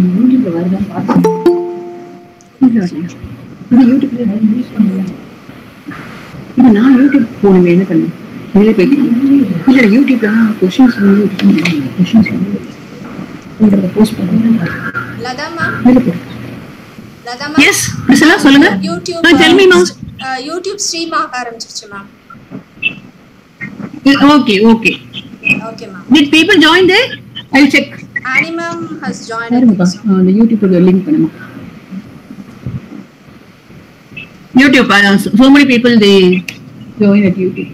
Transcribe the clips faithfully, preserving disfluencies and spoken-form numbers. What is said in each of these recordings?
யூடியூப்ல வருதான் பார்த்தேன். இது யூடியூப்ல யூஸ் பண்ணுவேன். இப்போ நான் யூடியூப் போனேன் என்ன பண்ணேன் இதில் போயிட்டு இல்லை யூடியூப்ல கொஷின்ஸ் வந்து கொஷின்ஸ் வந்து உங்களோட போஸ்ட் பண்ணுறேன். எஸ் பிரிசலா சொல்லுங்க. YouTube tell me ma'am. YouTube stream ஆக ஆரம்பிச்சிருச்சு ma'am. Okay okay okay ma'am. Did people join there? I'll check. Annie ma'am has joined. The YouTube link panama. YouTube, uh, so many people they join at YouTube.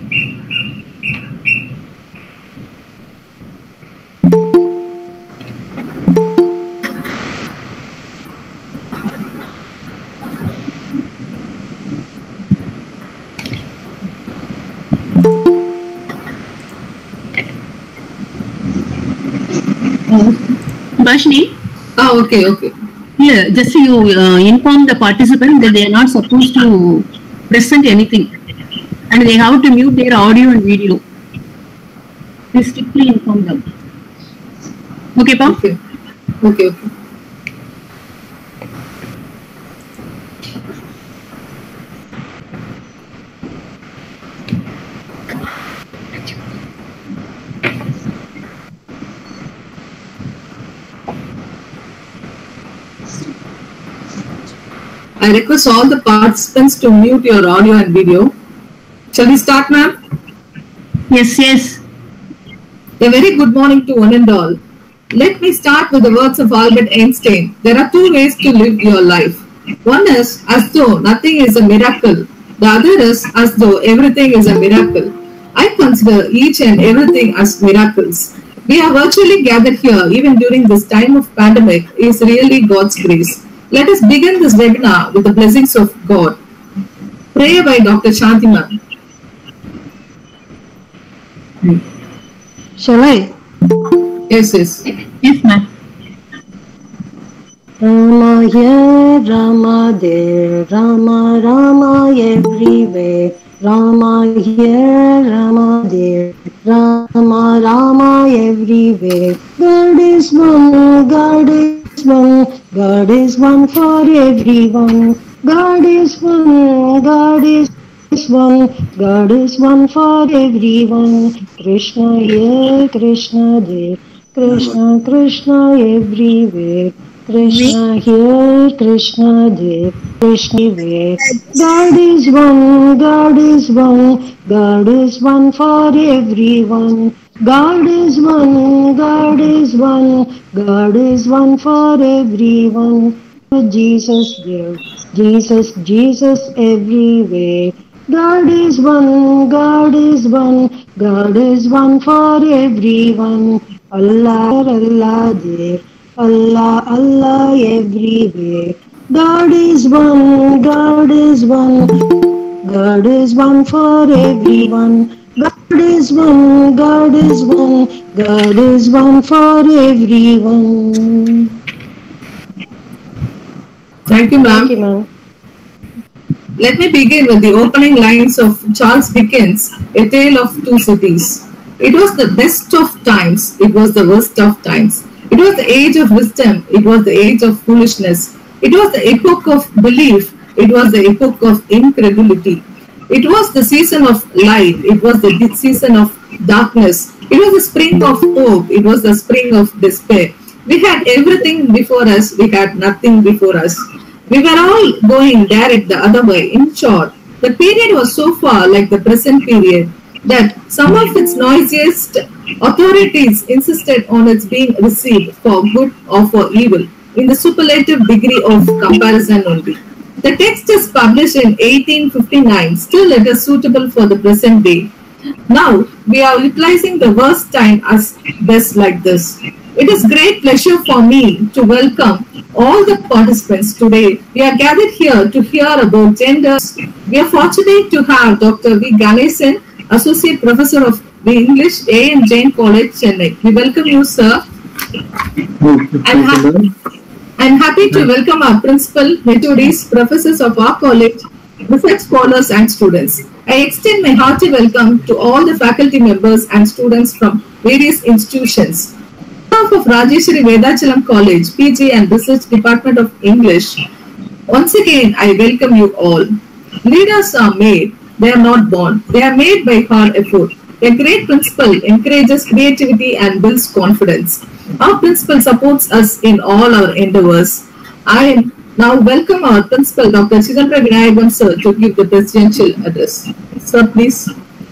Bashni? Ah, okay, okay. Yeah, just you uh, inform the participant that they are not supposed to present anything and they have to mute their audio and video. Please strictly inform them. Okay, Pa? Okay, okay, okay. I request all the participants to mute your audio and video. Shall we start, ma'am? Yes, yes. A very good morning to one and all. Let me start with the words of Albert Einstein. There are two ways to live your life. One is as though nothing is a miracle. The other is as though everything is a miracle. I consider each and everything as miracles. We are virtually gathered here even during this time of pandemic is really God's grace. Let us begin this webinar with the blessings of God. Prayer by Doctor Shanti ma'am. Shall I? Yes, yes. Yes, ma'am. Rama here, Rama there, Rama, Rama everywhere. Rama here, Rama there, Rama, Rama everywhere. God is one, God is one, God is one for everyone. God is one, God is one, God is one for everyone. Krishna here, Krishna there, Krishna, Krishna everywhere. Krishna here, Krishna there, Krishna there. God is one, God is one, God is one for everyone. God is one, God is one, God is one for everyone. Jesus there, Jesus, Jesus everywhere. God is one, God is one, God is one for everyone. Allah, Allah there, Allah, Allah everywhere. God is one, God is one, God is one for everyone. God is one, God is one, God is one for everyone. Thank you, ma'am. Thank you, ma'am. Let me begin with the opening lines of Charles Dickens' A Tale of Two Cities. It was the best of times, it was the worst of times. It was the age of wisdom, it was the age of foolishness. It was the epoch of belief, it was the epoch of incredulity. It was the season of light, it was the season of darkness. It was the spring of hope, it was the spring of despair. We had everything before us, we had nothing before us. We were all going direct the other way. In short, the period was so far like the present period that some of its noisiest authorities insisted on its being received for good or for evil in the superlative degree of comparison only. The text is published in eighteen fifty-nine, still it is suitable for the present day. Now, we are utilizing the worst time as best like this. It is great pleasure for me to welcome all the participants today. We are gathered here to hear about genders. We are fortunate to have Doctor V. Ganesan, Associate Professor of the English, A M Jain College, Chennai. We welcome you, sir. I'm, ha I'm happy to welcome our principal, H O Ds, professors of our college, research scholars and students. I extend my hearty welcome to all the faculty members and students from various institutions. behalf of Rajeshwari Vedachalam College, P G and Research Department of English, once again I welcome you all. Leaders are made, they are not born. They are made by hard effort. A great principal encourages creativity and builds confidence. Our principal supports us in all our endeavors. I now welcome our principal, Doctor Chidambara Vinayagan sir, to give the presidential address. Sir, please.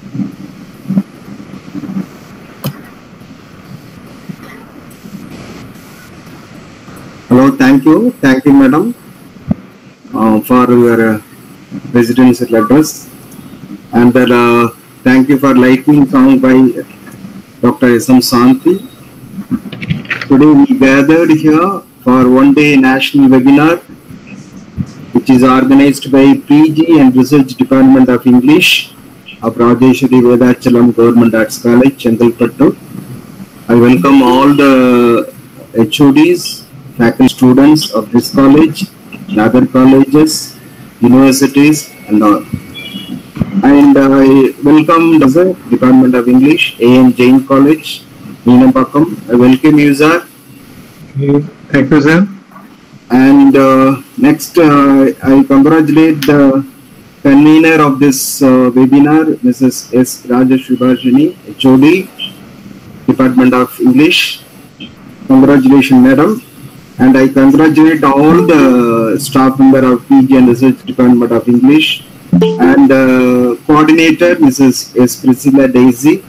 Hello, thank you. Thank you, madam, uh, for your uh, presidential address. And uh, thank you for lightning song by Doctor S M Santi. Today we gathered here for one day national webinar, which is organized by P G and Research Department of English of Rajeshwari Vedachalam Government Arts College, Chengalpattu. I welcome all the H O Ds, faculty students of this college, and other colleges, universities, and all. And I welcome the Department of English, A N Jain College, Neenampakam. I welcome you, sir. Thank you, sir. And uh, next, uh, I congratulate the convener of this uh, webinar, Missus S. Rajashubhashini, H O D, Department of English. Congratulations, madam. And I congratulate all the staff member of P G and Research Department of English and uh, coordinator, Missus S. Priscilla Daisy.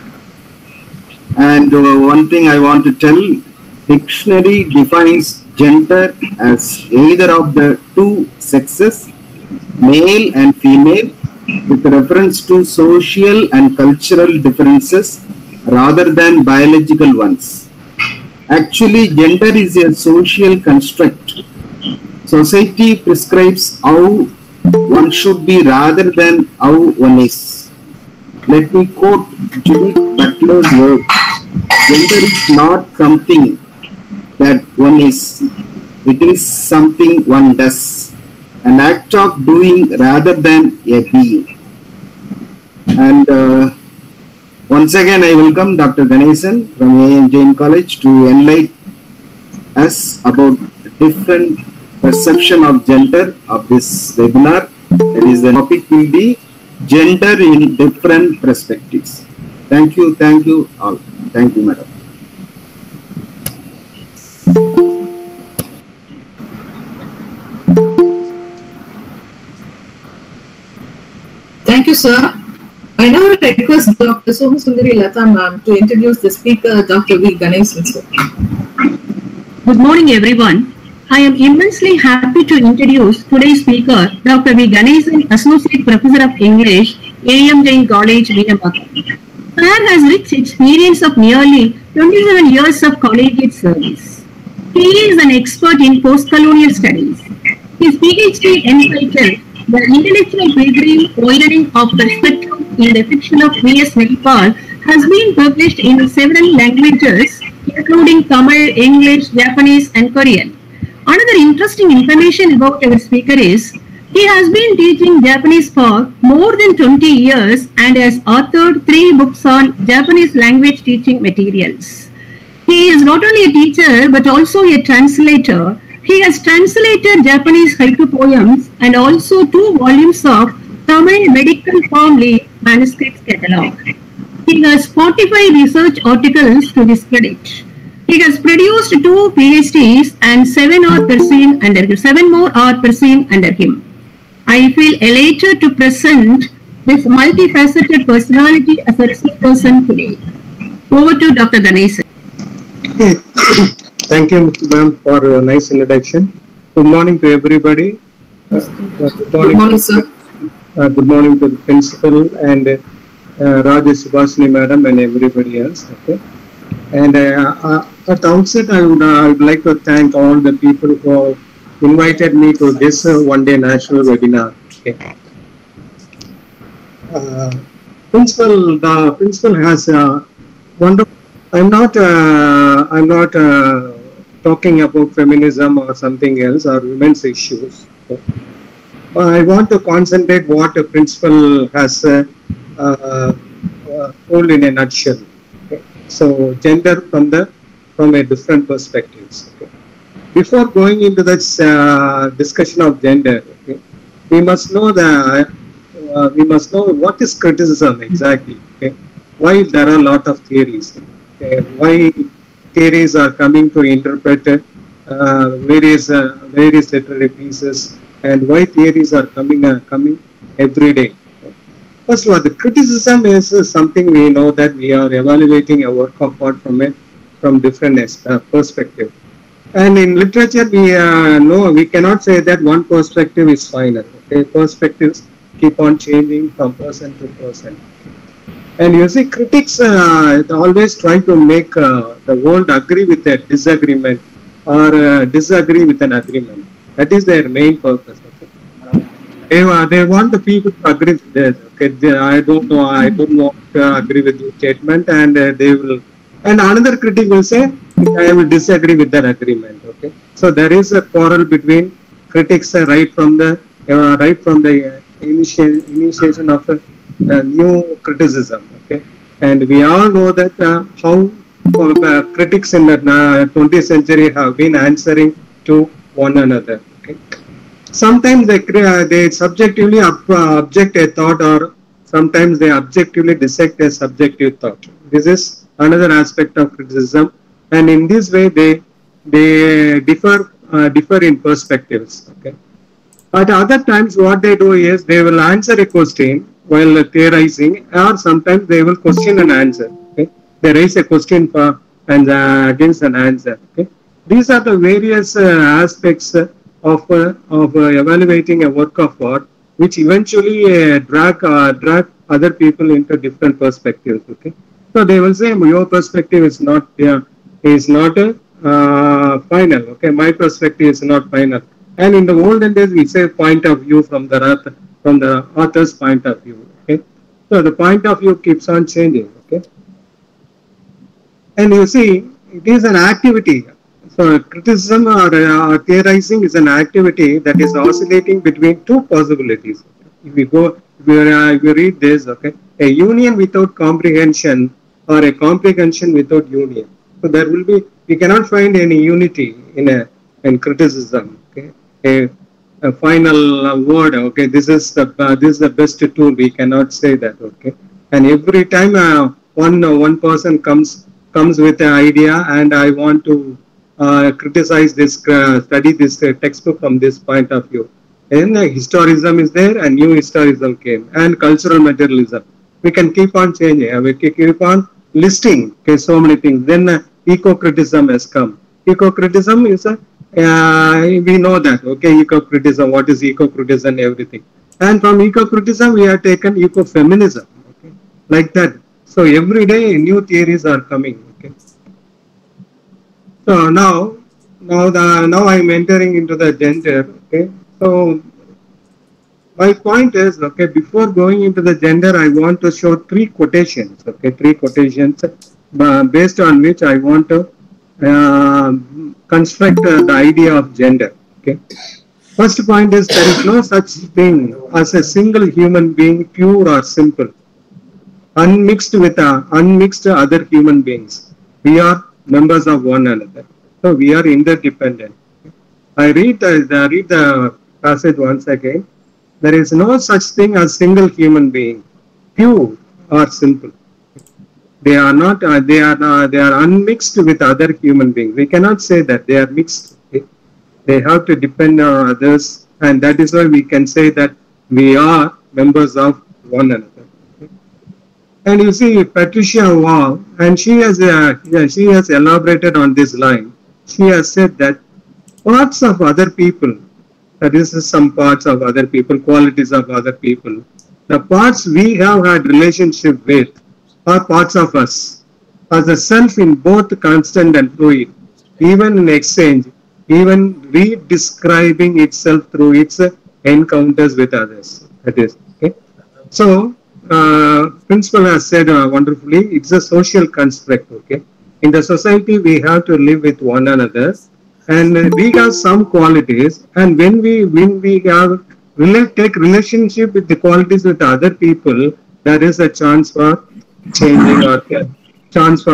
And uh, one thing I want to tell, dictionary defines gender as either of the two sexes, male and female, with reference to social and cultural differences rather than biological ones. Actually, gender is a social construct. Society prescribes how one should be rather than how one is. Let me quote Judith Butler's words. Gender is not something that one is, it is something one does, an act of doing rather than a being. And uh, once again I welcome Doctor Ganesan from A N Jain College to enlighten us about different perception of gender of this webinar. That is, the topic will be gender in different perspectives. Thank you, thank you all. Thank you, madam. Thank you, sir. I now request Doctor Somasundari Lata ma'am to introduce the speaker, Doctor V. Ganesan sir. Good morning, everyone. I am immensely happy to introduce today's speaker, Doctor V. Ganesan, Associate Professor of English, A M Jain College, Neenampakam. Sir has rich experience of nearly twenty-seven years of collegiate service. He is an expert in post-colonial studies. His PhD entitled The Intellectual Pilgrim Widening of Perspective in the Fiction of V S Naipaul has been published in several languages, including Tamil, English, Japanese, and Korean. Another interesting information about our speaker is he has been teaching Japanese for more than twenty years and has authored three books on Japanese language teaching materials. He is not only a teacher but also a translator. He has translated Japanese haiku poems and also two volumes of Tamil medical formally manuscripts catalog. He has forty-five research articles to his credit. He has produced two PhDs and seven are pursuing under him. Seven more are pursuing under him. I feel elated to present this multifaceted personality as a key person today. Over to Doctor Ganesan. Thank you, ma'am, for a nice introduction. Good morning to everybody. Uh, good, morning, good morning, sir. Uh, good morning to the principal and uh, Rajashubhashini madam and everybody else. Okay. And uh, uh, at the outset, I would, uh, I would like to thank all the people who invited me to this uh, one-day national webinar. Okay. Uh, principal, the principal has uh, wonderful. I'm not. Uh, I'm not uh, talking about feminism or something else or women's issues. Okay. I want to concentrate what a principal has uh, uh, told in a nutshell. Okay. So, gender from the from a different perspectives. Okay. Before going into this uh, discussion of gender, okay, we must know that uh, we must know what is criticism exactly. Okay. Why there are a lot of theories. Okay. Why theories are coming to interpret uh, various uh, various literary pieces, and why theories are coming uh, coming every day. First of all, the criticism is uh, something we know that we are evaluating a work of art from it from different uh, perspective. And in literature, we uh, know we cannot say that one perspective is final. Okay, perspectives keep on changing from person to person. And you see, critics uh, always try to make uh, the world agree with a disagreement or uh, disagree with an agreement. That is their main purpose. Okay? They, uh, they want the people to agree with this. Okay, they, I don't know, I don't want to agree with your statement, and uh, they will. And another critic will say, I will disagree with that agreement. Okay, so there is a quarrel between critics uh, right from the uh, right from the uh, initiation initiation of a uh, new criticism. Okay, and we all know that uh, how uh, critics in the uh, twentieth century have been answering to one another. Okay, sometimes they uh, they subjectively up, uh, object a thought, or sometimes they objectively dissect a subjective thought. This is another aspect of criticism, and in this way they they differ uh, differ in perspectives. Okay, at other times what they do is they will answer a question while theorizing, or sometimes they will question an answer. Okay, they raise a question for and uh, against an answer. Okay, these are the various uh, aspects uh, of uh, of uh, evaluating a work of art, which eventually uh, drag uh, drag other people into different perspectives. Okay, so they will say your perspective is not uh, is not uh, uh, final. Okay, my perspective is not final. And in the olden days, we say point of view from the author, from the author's point of view. Okay, so the point of view keeps on changing. Okay, and you see, it is an activity. So criticism or, uh, or theorizing is an activity that is oscillating between two possibilities. If we go, if we, uh, if we read this, okay, a union without comprehension or a comprehension without union. So there will be, we cannot find any unity in a in criticism. Okay, a, a final uh, word. Okay, this is the uh, this is the best tool. We cannot say that. Okay, and every time uh, one uh, one person comes comes with an idea, and I want to uh, criticize this, uh, study this uh, textbook from this point of view. And uh, historism is there, and new historism came, and cultural materialism. We can keep on changing. Uh, we can keep on listing. Okay, so many things. Then uh, eco-criticism has come. Eco-criticism is a uh, we know that. Okay, eco-criticism. What is eco-criticism? Everything. And from eco-criticism, we have taken eco-feminism. Okay, like that. So every day new theories are coming. Okay. So now, now the now I am entering into the gender. Okay. So my point is, okay, before going into the gender, I want to show three quotations. Okay, three quotations uh, based on which I want to uh, construct uh, the idea of gender. Okay. First point is there is no such thing as a single human being, pure or simple, unmixed with uh, unmixed other human beings. We are members of one another, so we are interdependent. I read the, the read the passage once again. There is no such thing as single human being, pure or simple. They are not. Uh, they are. Uh, they are unmixed with other human beings. We cannot say that they are mixed. Okay? They have to depend on others, and that is why we can say that we are members of one another. And you see Patricia Wall, and she has uh, yeah, she has elaborated on this line. She has said that parts of other people, that is some parts of other people, qualities of other people, the parts we have had relationship with are parts of us, as a self in both constant and fluid, even in exchange, even redescribing itself through its encounters with others. That is, okay. So, Uh, principal has said uh, wonderfully, it's a social construct. Okay, in the society we have to live with one another, and uh, we have some qualities, and when we when we have relate, take relationship with the qualities with other people, there is a chance for changing or uh, chance for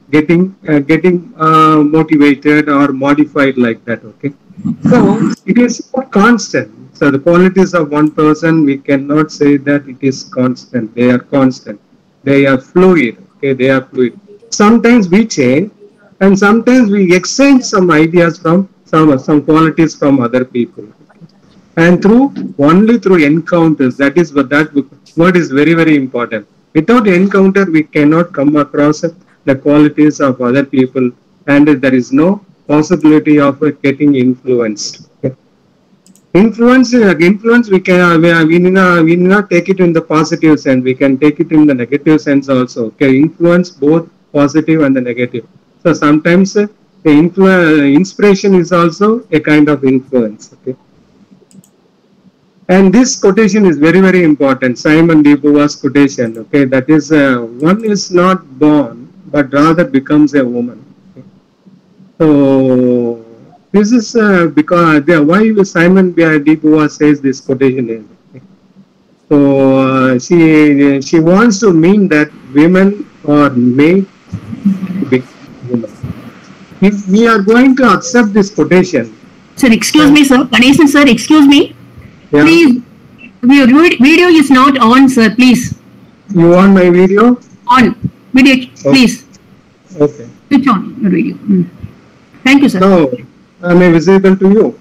getting uh, getting uh, motivated or modified like that. Okay, so it is not constant. So the qualities of one person, we cannot say that it is constant. They are constant. They are fluid. Okay, they are fluid. Sometimes we change, and sometimes we exchange some ideas from some some qualities from other people. And through only through encounters, that is what that word is very very important. Without encounter, we cannot come across the qualities of other people, and there is no possibility of getting influenced. Influence, influence. We can we, we need not we need not take it in the positive sense. We can take it in the negative sense also. Okay, influence both positive and the negative. So sometimes uh, the influ- inspiration is also a kind of influence. Okay. And this quotation is very, very important. Simon de Beauvoir's quotation. Okay, that is, uh, one is not born, but rather becomes a woman. Okay. So this is uh, because uh, why Simon de Beauvoir says this quotation is. Okay. So uh, she she wants to mean that women are made to become women. If we are going to accept this quotation, Sir, excuse me, sir. Ganesan, sir, excuse me. yeah, Please, your video is not on, sir. Please, you want my video? on video, please Okay. switch on your video. Mm. Thank you, sir. Now, am I visible to you?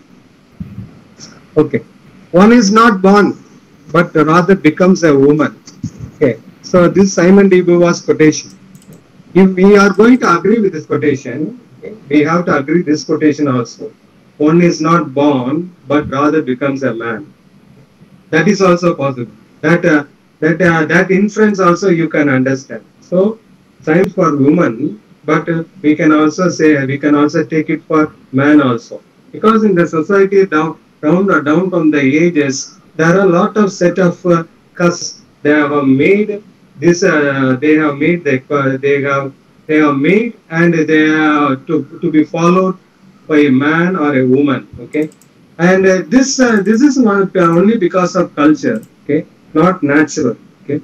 Okay. One is not born, but rather becomes a woman. Okay. So this Simon de Beauvoir's quotation. If we are going to agree with this quotation, we have to agree this quotation also. One is not born, but rather becomes a man. That is also possible. That uh, that uh, that inference also you can understand. So, science for woman, but uh, we can also say we can also take it for man also, because in the society down down down from the ages, there are a lot of set of uh, castes. They have made this. Uh, they have made the uh, they have they have made and they are to to be followed by a man or a woman. Okay, and uh, this uh, this is not uh, only because of culture. Okay, not natural. Okay,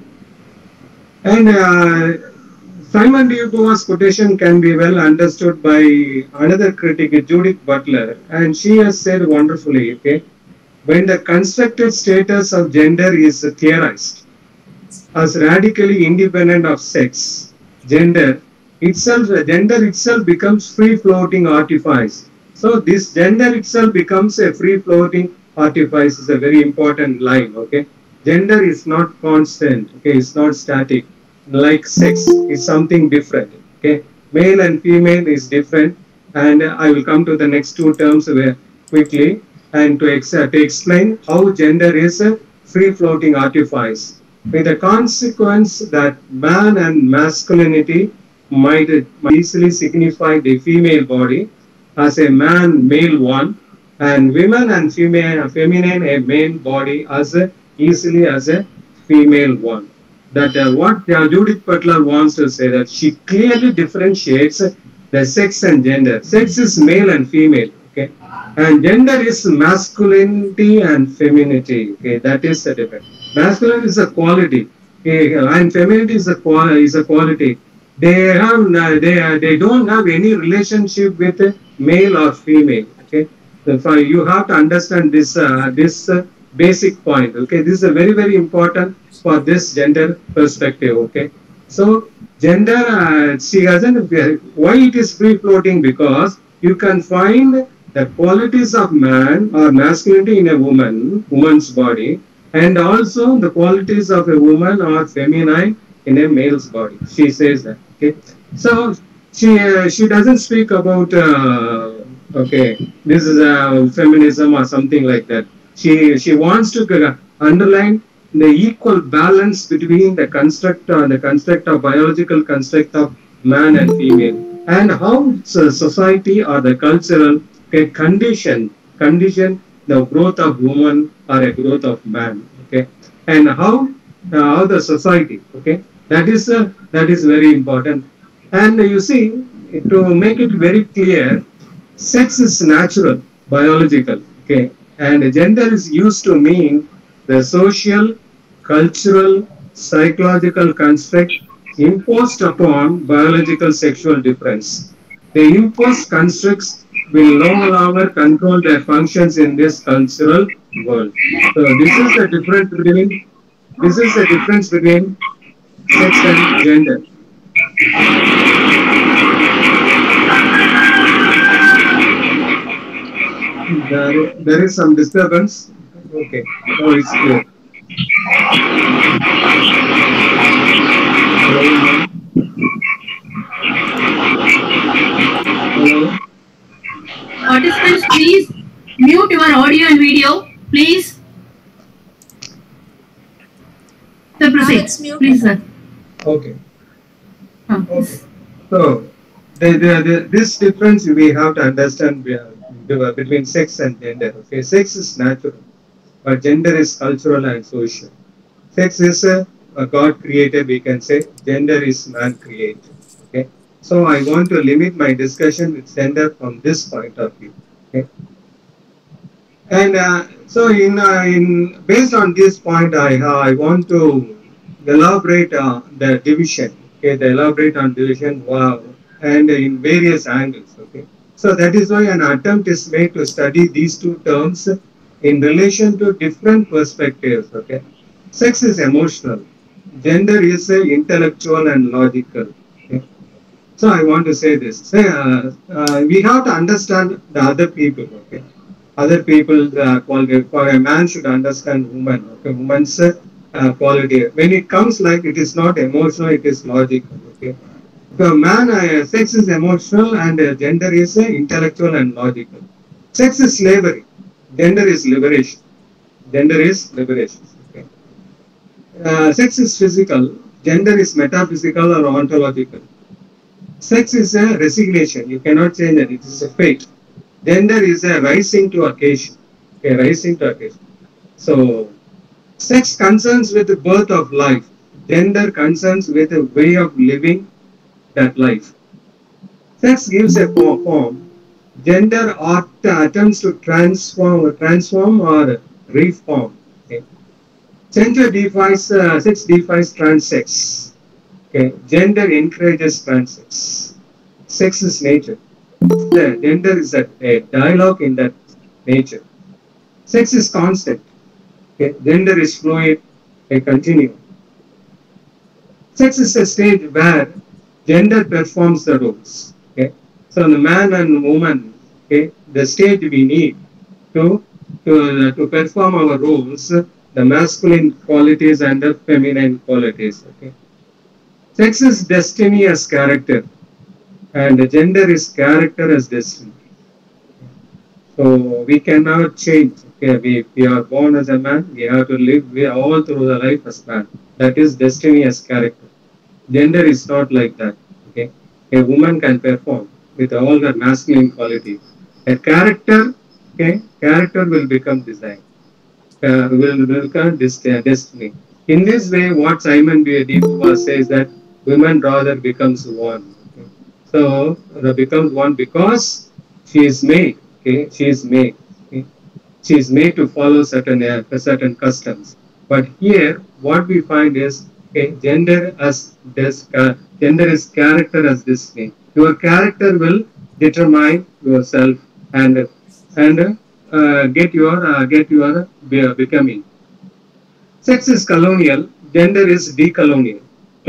and uh, Simon de Beauvoir's quotation can be well understood by another critic, Judith Butler, and she has said wonderfully. Okay, when the constructed status of gender is theorized as radically independent of sex, gender itself, gender itself becomes free-floating artifice. So this gender itself becomes a free-floating artifice is a very important line. Okay, gender is not constant. Okay, it's not static. Like sex is something different. Okay, male and female is different, and uh, I will come to the next two terms uh, quickly, and to, ex to explain how gender is a free-floating artifice, with the consequence that man and masculinity might, might easily signify the female body as a man male one, and women and female feminine a male body as a, easily as a female one. That uh, what uh, Judith Butler wants to say, that she clearly differentiates uh, the sex and gender. Sex is male and female, okay, and gender is masculinity and femininity. Okay, that is the difference. Masculine is a quality, okay, and femininity is a quality. Is a quality. They have uh, they uh, they don't have any relationship with uh, male or female. Okay, so you have to understand this uh, this uh, basic point. Okay, this is a very very important for this gender perspective. Okay, so gender uh, she hasn't why it is free floating, because you can find the qualities of man or masculinity in a woman woman's body, and also the qualities of a woman or feminine in a male's body. She says that. Okay, so she uh, she doesn't speak about uh, okay, this is a uh, feminism or something like that. She she wants to underline the equal balance between the construct uh, the construct of biological construct of man and female, and how society or the cultural okay, condition condition the growth of woman or a growth of man. Okay, and how uh, how the society, okay, that is uh, that is very important. And uh, you see, to make it very clear, sex is natural, biological. Okay, and gender is used to mean the social, cultural, psychological construct imposed upon biological sexual difference. The imposed constructs will no longer control their functions in this cultural world. So this is the difference between this is the difference between sex and gender. There, there is some disturbance. Okay, now it's clear. Hello. Hello. Participants, please mute your audio and video, please. Sir, proceed. it's muted. Please, sir. Okay. Uh, Okay. So, the, the, the, this difference we have to understand between sex and gender. Okay, sex is natural, but gender is cultural and social. Sex is a, a God created, we can say. Gender is man created. Okay. So I want to limit my discussion with gender from this point of view. Okay. And uh, so, in uh, in based on this point, I uh, I want to elaborate uh, the division. Okay, the elaborate on division, wow, and in various angles. Okay, so that is why an attempt is made to study these two terms in relation to different perspectives. Okay, sex is emotional, gender is uh, intellectual and logical. Okay? So I want to say this: say, uh, uh, we have to understand the other people. Okay, other people uh, quality. For a man should understand woman. Okay, woman's uh, Uh, quality. When it comes like it is not emotional, it is logical. Okay. So man, uh, sex is emotional and uh, gender is uh, intellectual and logical. Sex is slavery. Gender is liberation. Gender is liberation. Okay. Uh, sex is physical. Gender is metaphysical or ontological. Sex is a resignation. You cannot change it. It is a fate. Gender is a rising to occasion. Okay, rising to occasion. So sex concerns with the birth of life. Gender concerns with a way of living that life. Sex gives a form. Gender attempts to transform, transform or reform. Okay. Gender defies, uh, sex defies transsex. Okay. Gender encourages transsex. Sex is nature. The gender is a, a dialogue in that nature. Sex is constant. Okay. Gender is fluid, a continuum. Sex is a stage where gender performs the roles. Okay. So the man and woman, okay, the stage we need to to, uh, to perform our roles, the masculine qualities and the feminine qualities. Okay. Sex is destiny as character, and the gender is character as destiny. So we cannot change. Okay, we, we are born as a man, we have to live we are all through the life as man. That is destiny as character. Gender is not like that. Okay, a woman can perform with all her masculine qualities. A character, okay, character will become design, uh, will become destiny. In this way, what Simon de Beauvoir says that women rather becomes one. Okay? So the becomes one because she is made. Okay, she is made. Okay? She is made to follow certain uh, certain customs. But here, what we find is, okay, gender as this, uh, gender is character as destiny. Your character will determine yourself and and uh, get your uh, get your uh, becoming. Sex is colonial. Gender is decolonial.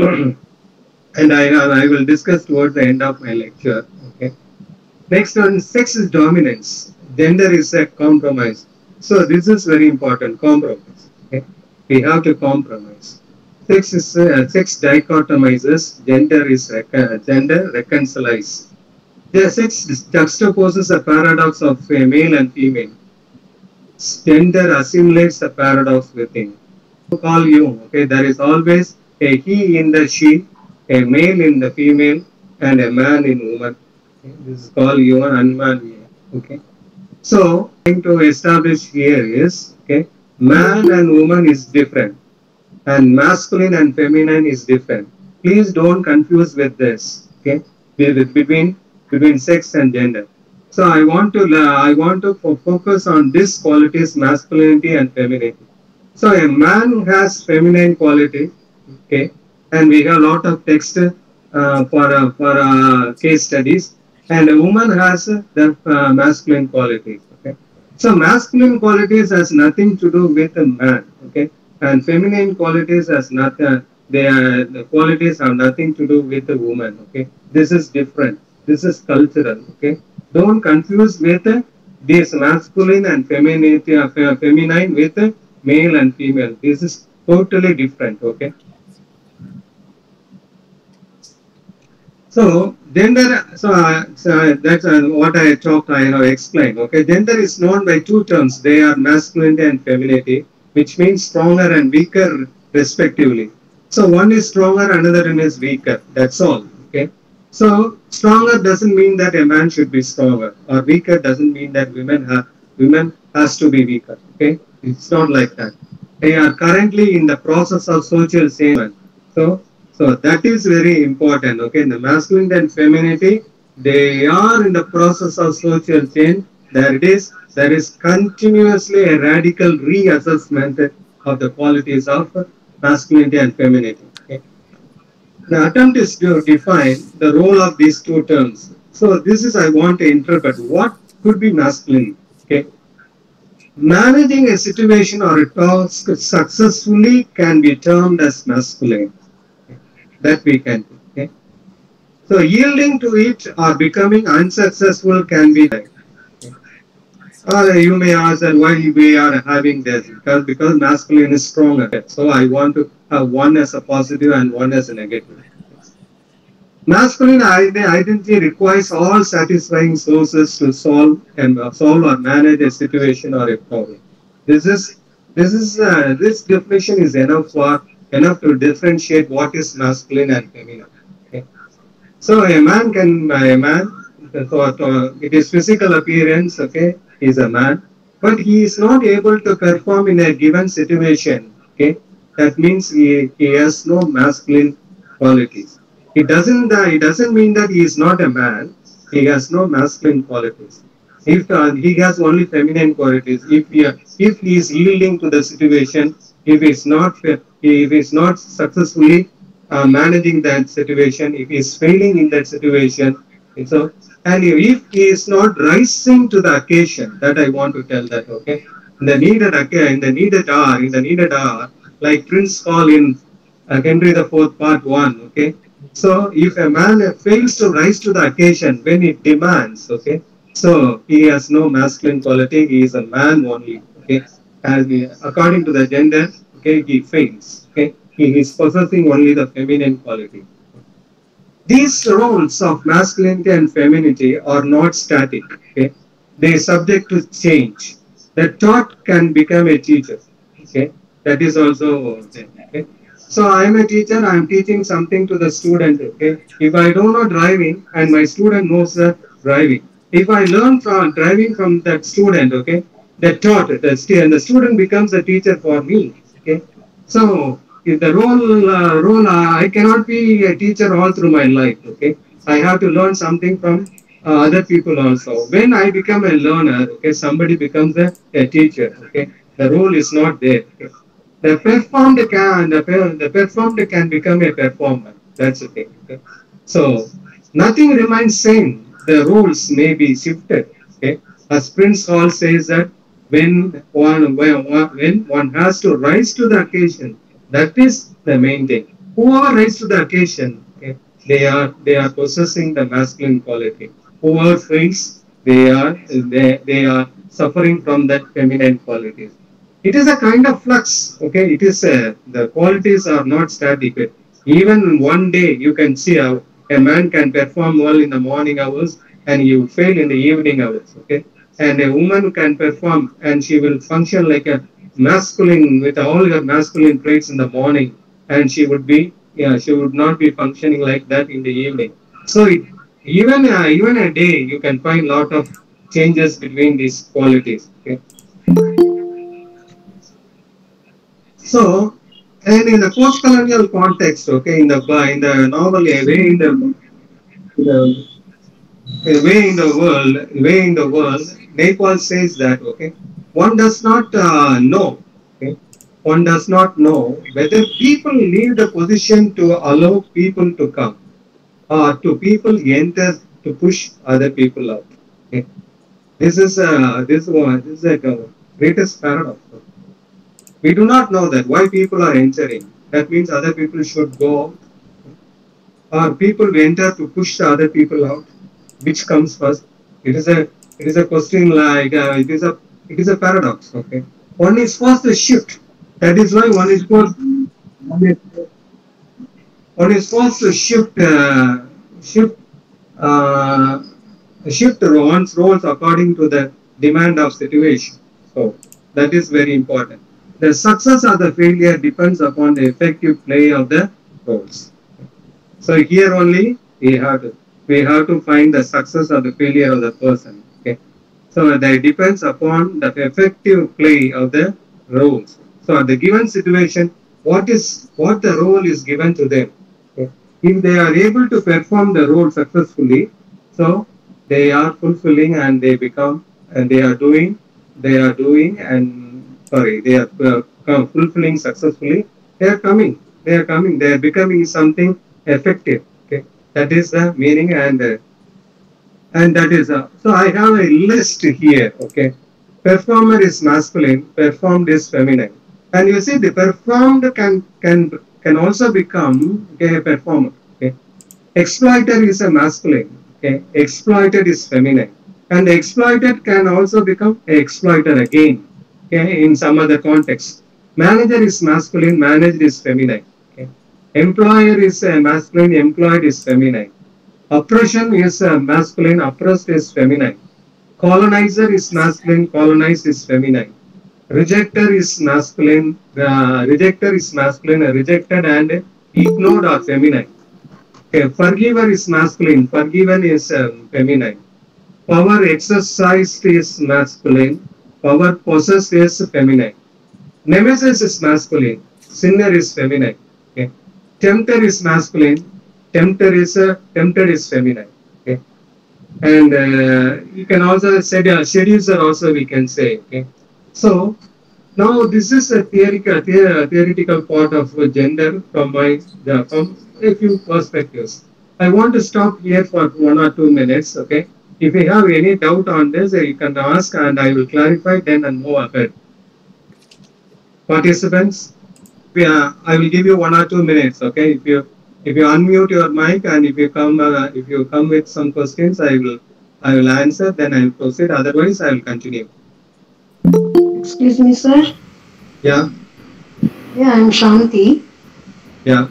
And I I will discuss towards the end of my lecture. Okay. Next one, sex is dominance. Gender is a compromise. So this is very important, compromise. Okay? We have to compromise. Sex is uh, sex dichotomizes. Gender is uh, gender reconciles. The sex juxtaposes a paradox of a male and female. Gender assimilates the paradox within. Call you. Okay, there is always a he in the she, a male in the female, and a man in woman. Okay? This is called you and unman. Okay. So, trying to establish here is, okay, man and woman is different, and masculine and feminine is different. Please don't confuse with this, okay, between between sex and gender. So I want to uh, I want to focus on these qualities, masculinity and femininity. So a man has feminine quality, okay, and we have a lot of text uh, for uh, for uh, case studies. And a woman has uh, the uh, masculine qualities. Okay, so masculine qualities has nothing to do with a man. Okay, and feminine qualities has nothing. They are, the qualities have nothing to do with a woman. Okay, this is different. This is cultural. Okay, don't confuse with uh, this masculine and femininity, uh, feminine with uh, male and female. This is totally different. Okay. So gender, so, uh, so that's uh, what I talked, I have explained. Okay, gender is known by two terms. They are masculinity and femininity, which means stronger and weaker respectively. So one is stronger, another one is weaker. That's all. Okay. So stronger doesn't mean that a man should be stronger, or weaker doesn't mean that women have women has to be weaker. Okay, it's not like that. They are currently in the process of social change. So. So that is very important. Okay, the masculine and femininity, they are in the process of social change. There it is. There is continuously a radical reassessment of the qualities of masculinity and femininity. Okay. The attempt is to define the role of these two terms. So this is I want to interpret what could be masculine. Okay. Managing a situation or a task successfully can be termed as masculine. That we can do. Okay. So yielding to it or becoming unsuccessful can be like. Okay. Or you may ask that why we are having this, because because masculine is stronger. So I want to have one as a positive and one as a negative. Masculine identity requires all satisfying sources to solve and solve or manage a situation or a problem. This is this is uh, this definition is enough for. enough to differentiate what is masculine and feminine. Okay. So a man can, a man, so, uh, it is physical appearance, okay, he is a man, but he is not able to perform in a given situation, okay. That means he, he has no masculine qualities. It doesn't, uh, it doesn't mean that he is not a man, he has no masculine qualities. If uh, he has only feminine qualities, if he, if he is yielding to the situation, if he is not, if he is not successfully uh, managing that situation, if he is failing in that situation, so and if he is not rising to the occasion, that I want to tell that, okay, in the needed in the needed hour, in the needed hour, like Prince Hall in uh, Henry the Fourth Part One, okay. So if a man fails to rise to the occasion when it demands, okay, so he has no masculine quality, he is a man only, okay, as we, according to the gender. Okay, he fails. Okay, he is possessing only the feminine quality. These roles of masculinity and femininity are not static. Okay, they are subject to change. The taught can become a teacher. Okay, that is also okay. So I am a teacher. I am teaching something to the student. Okay, if I don't know driving and my student knows that driving, if I learn from driving from that student, okay, the taught the st the student becomes a teacher for me. Okay, so if the role, uh, role uh, I cannot be a teacher all through my life. Okay, I have to learn something from uh, other people also. When I become a learner, okay, somebody becomes a, a teacher. Okay, the role is not there. Okay? The performed can the, the performed can become a performer. That's okay. Okay, so nothing remains same. The roles may be shifted. Okay, as Prince Hall says that. When one, when one when one has to rise to the occasion, that is the main thing. Whoever rises to the occasion, okay, they are they are possessing the masculine quality. Whoever fails, they are they, they are suffering from that feminine qualities. It is a kind of flux. Okay, it is a, the qualities are not static. Even one day you can see how a man can perform well in the morning hours and you fail in the evening hours. Okay. And a woman can perform and she will function like a masculine with all her masculine traits in the morning, and she would be yeah she would not be functioning like that in the evening. So it, even uh, even a day you can find lot of changes between these qualities. Okay. So and in the post-colonial context, okay, in the in the novel a way in the, in the a way in the world, way in the world, Naipaul says that, okay, one does not uh, know, okay, one does not know whether people leave the position to allow people to come, or to people enter to push other people out. Okay. This is uh, this one. This is like a greatest paradox. We do not know that why people are entering. That means other people should go out, or people enter to push the other people out. Which comes first? It is a it is a question like uh, it is a it is a paradox. Okay, one is first a shift. That is why one is forced one is, one is forced to shift uh, shift uh, shift one's roles according to the demand of situation. So that is very important. The success or the failure depends upon the effective play of the roles. So here only we have to we have to find the success or the failure of the person. Okay. So that depends upon the effective play of the roles. So at the given situation, what is what the role is given to them. Okay. If they are able to perform the role successfully, so they are fulfilling and they become and they are doing they are doing and sorry they are uh, fulfilling successfully. They are coming. They are coming. They are becoming something effective. Okay, that is the meaning, and uh, and that is uh, so I have a list here. Okay, performer is masculine, performed is feminine, and you see the performed can can can also become okay, a performer. Okay, exploiter is a masculine. Okay, exploited is feminine, and the exploited can also become an exploiter again. Okay, in some other context, manager is masculine, managed is feminine. Okay, employer is uh, masculine, employed is feminine. Oppression is uh, masculine, oppressed is feminine. Colonizer is masculine, colonized is feminine. Rejecter is masculine, uh, rejecter is masculine, rejected and ignored are feminine. Okay, forgiver is masculine, forgiven is um, feminine. Power exercised is masculine, power possessed is feminine. Nemesis is masculine, sinner is feminine. Okay. Tempter is masculine, tempter is uh, tempted is feminine. Okay. And uh, you can also say uh, seducer also we can say. Okay. So now this is a theoretical the, theoretical part of gender from my uh, from a few perspectives. I want to stop here for one or two minutes. Okay. If you have any doubt on this, you can ask and I will clarify then and move ahead. Participants, yeah, I will give you one or two minutes. Okay, if you if you unmute your mic and if you come uh, if you come with some questions, I will I will answer. Then I will proceed. Otherwise, I will continue. Excuse me, sir. Yeah. Yeah, I'm Shanti. Yeah.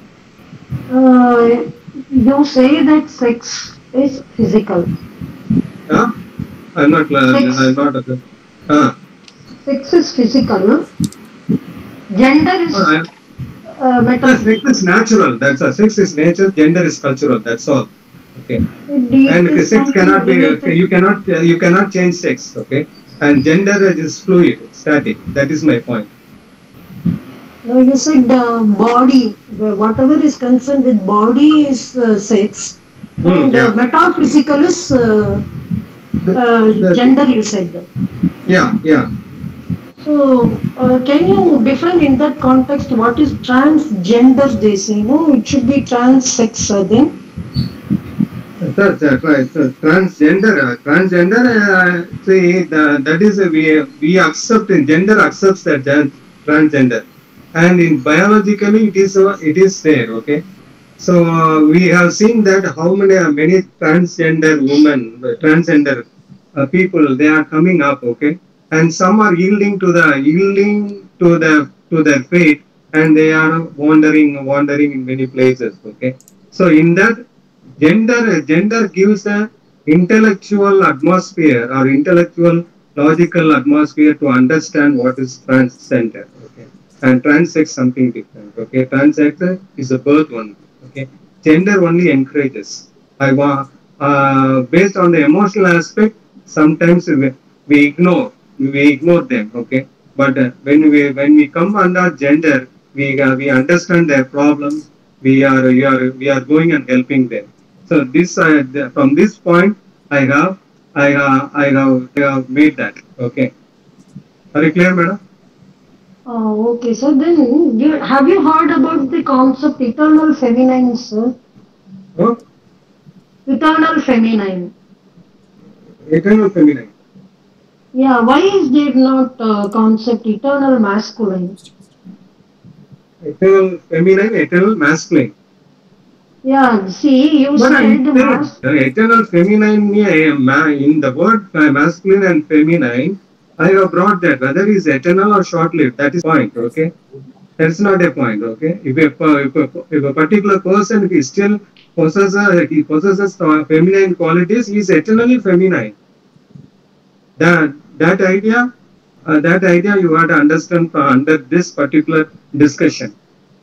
Uh, you say that sex is physical. Yeah. I'm not. Uh, I'm not. Uh, uh. Sex is physical, no? Gender is Uh, uh, sex metaphorical. is natural. That's a sex is nature. Gender is cultural. That's all. Okay. It And is sex something cannot be. related- You cannot. Uh, you cannot change sex. Okay. And gender is fluid, static. That is my point. No, you said uh, body, whatever is concerned with body is uh, sex, Hmm, and yeah. uh, metaphysical is uh, uh, the- gender, you said. Yeah. Yeah. So, uh, can you define in that context what is transgender? They say, no, it should be trans-sex, uh, then. That's uh, right. So transgender, uh, transgender. Uh, see, the, that is a, we we accept in gender accepts that gen- transgender, and in biologically it is uh, it is there. Okay, so uh, we have seen that how many uh, many transgender women, uh, transgender uh, people, they are coming up. Okay, and some are yielding to the yielding to the to their fate, and they are wandering wandering in many places. Okay, so in that. Gender, gender gives a intellectual atmosphere or intellectual logical atmosphere to understand what is transgender. Okay, and transsex something different. Okay, transsex is a birth one. Okay, gender only encourages. I want uh, based on the emotional aspect. Sometimes we, we ignore we ignore them. Okay, but uh, when we when we come under gender, we uh, we understand their problems. We are we are we are going and helping them. So this uh, the, from this point I have I have I have, I have made that. Okay. Are you clear, madam? Uh, okay, so then you, have you heard about the concept eternal feminine, sir? Huh? Eternal feminine. Eternal feminine. Yeah, why is there not uh, concept eternal masculine? Eternal feminine, eternal masculine. Yeah, see, you But I said said mas- the eternal feminine yeah, ma- in the word uh, masculine and feminine, I have brought that whether it's eternal or short-lived. That is point. Okay, that's not a point. Okay, if a per- if a, if a particular person if he still possesses he possesses uh, feminine qualities, he is eternally feminine. That that idea, uh, that idea you have to understand uh, under this particular discussion.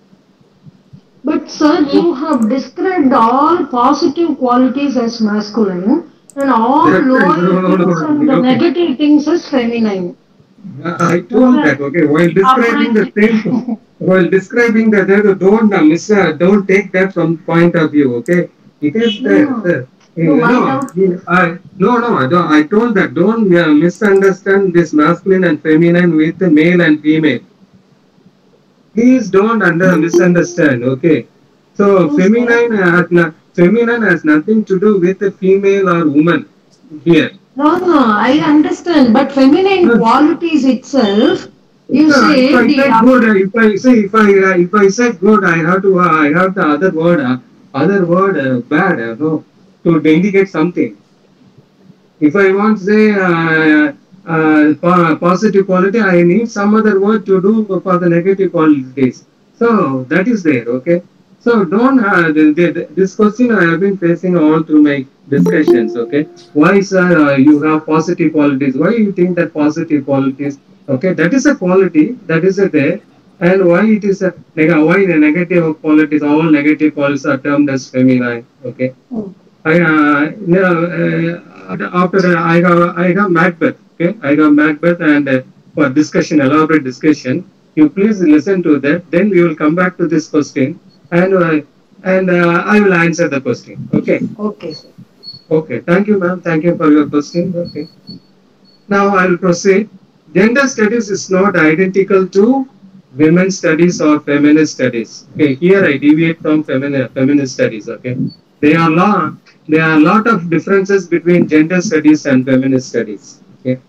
but sir, you have described all positive qualities as masculine and all That's right. lower No, no, no, things and the okay. negative things as feminine. Uh, I told that, okay, while describing the same, while describing that, uh, don't uh, miss, uh, don't take that from point of view, okay? It is there, No. sir. Uh, No, why no, not? I, no, no, I, don't, I told that, don't uh, misunderstand this masculine and feminine with the male and female. Please don't under misunderstand, okay? So, Yes, feminine has, no, feminine has nothing to do with the female or woman here. No, no, I understand, but feminine Hmm. qualities itself, you No, say if I the said good, uh, if I say if I uh, if I said good, I have to uh, I have the other word uh, other word uh, bad uh, no to indicate something. If I want to say uh, uh, po- positive quality, I need some other word to do for the negative qualities. So that is there, okay. So don't uh, the, the, this question I have been facing all through my discussions, okay. Why, sir, uh, you have positive qualities? Why you think that positive qualities? Okay, that is a quality that is a there, and why it is a neg- why the negative qualities? All negative qualities are termed as feminine. Okay, I uh, yeah, uh, after that I have I have Macbeth. Okay, I have Macbeth, and uh, for discussion, elaborate discussion. You please listen to that. Then we will come back to this question, and uh, and uh, I will answer the question. Okay. okay, sir. Okay. Thank you, ma'am. Thank you for your question. Okay. Now I will proceed. Gender studies is not identical to women's studies or feminist studies. Okay, here I deviate from feminist feminist studies. Okay, there are lot there are a lot of differences between gender studies and feminist studies. Okay,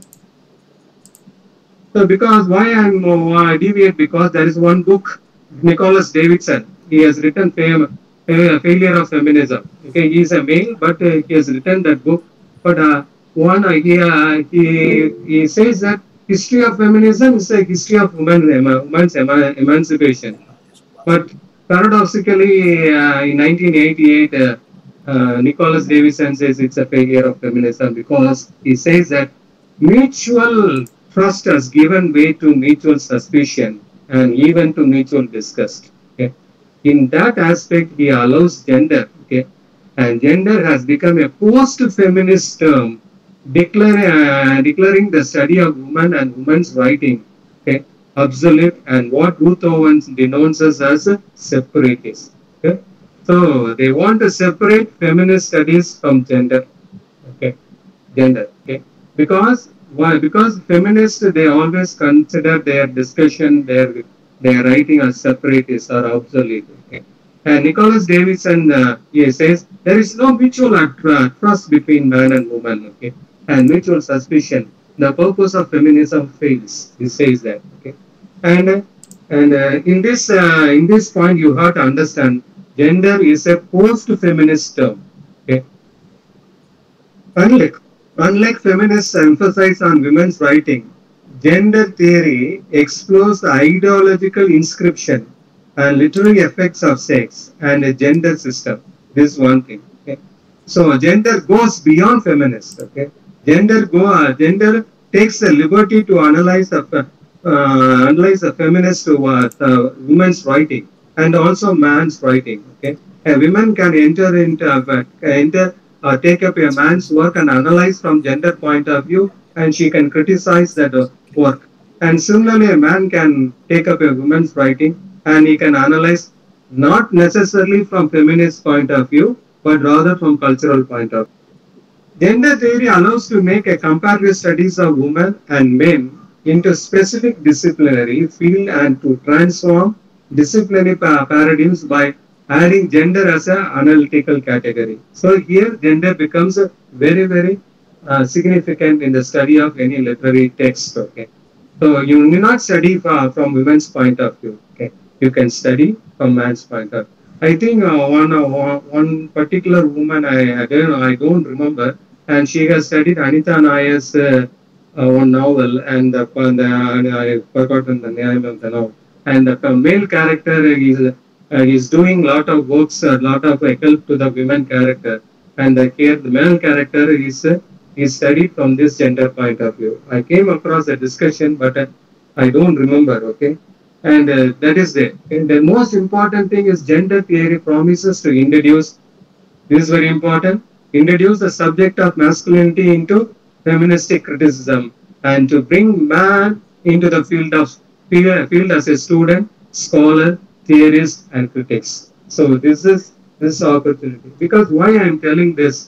so because why I'm uh, I deviate because there is one book, Nicholas Davidson. He has written fame, uh, Failure of Feminism. Okay, he is a male, but uh, he has written that book. But uh, one uh, he, uh, he he says that history of feminism is a history of women, women's eman- emancipation. But paradoxically, uh, in nineteen eighty-eight, uh, uh, Nicholas Davidson says it's a failure of feminism because he says that mutual trust has given way to mutual suspicion and even to mutual disgust. Okay, in that aspect, he allows gender. Okay, and gender has become a post-feminist term, declare, uh, declaring the study of women and women's writing, okay, obsolete, and what Ruth Owens denounces as separatist. Okay, so they want to separate feminist studies from gender. Okay, gender. Okay, because why? Because feminists they always consider their discussion, their their writing as separatist or obsolete. Okay. And Nicholas Davidson uh, he says there is no mutual uh, trust between man and woman, okay, and mutual suspicion. The purpose of feminism fails. He says that, okay, and uh, and uh, in this uh, in this point you have to understand gender is a post-feminist term, okay. Unlike unlike feminists emphasize on women's writing, gender theory explores the ideological inscription and literary effects of sex and a gender system. This is one thing. Okay? So gender goes beyond feminist. Okay, gender go uh, gender takes the liberty to analyze the uh, analyze the feminist uh, the women's writing and also man's writing. Okay, a woman can enter into uh, enter uh, take up a man's work and analyze from gender point of view, and she can criticize that uh, work. And similarly, a man can take up a woman's writing and he can analyze not necessarily from feminist point of view, but rather from cultural point of view. Gender theory allows to make a comparative studies of women and men into specific disciplinary field and to transform disciplinary pa paradigms by adding gender as an analytical category. So here gender becomes a very, very uh, significant in the study of any literary text. Okay, so you need not study for, from women's point of view. Okay, you can study from man's point of view. I think uh, one uh, one particular woman I I don't I don't remember, and she has studied Anita Nayar's uh, uh, one novel, and uh, the, uh, I forgotten the name of the novel. And the male character is uh, is doing lot of works, a lot of uh, help to the women character, and the care the male character is uh, is studied from this gender point of view. I came across a discussion, but uh, I don't remember. Okay. And uh, that is there. And the most important thing is gender theory promises to introduce, this is very important, introduce the subject of masculinity into feministic criticism and to bring man into the field of field as a student, scholar, theorist, and critics. So this is this opportunity. Because why I am telling this?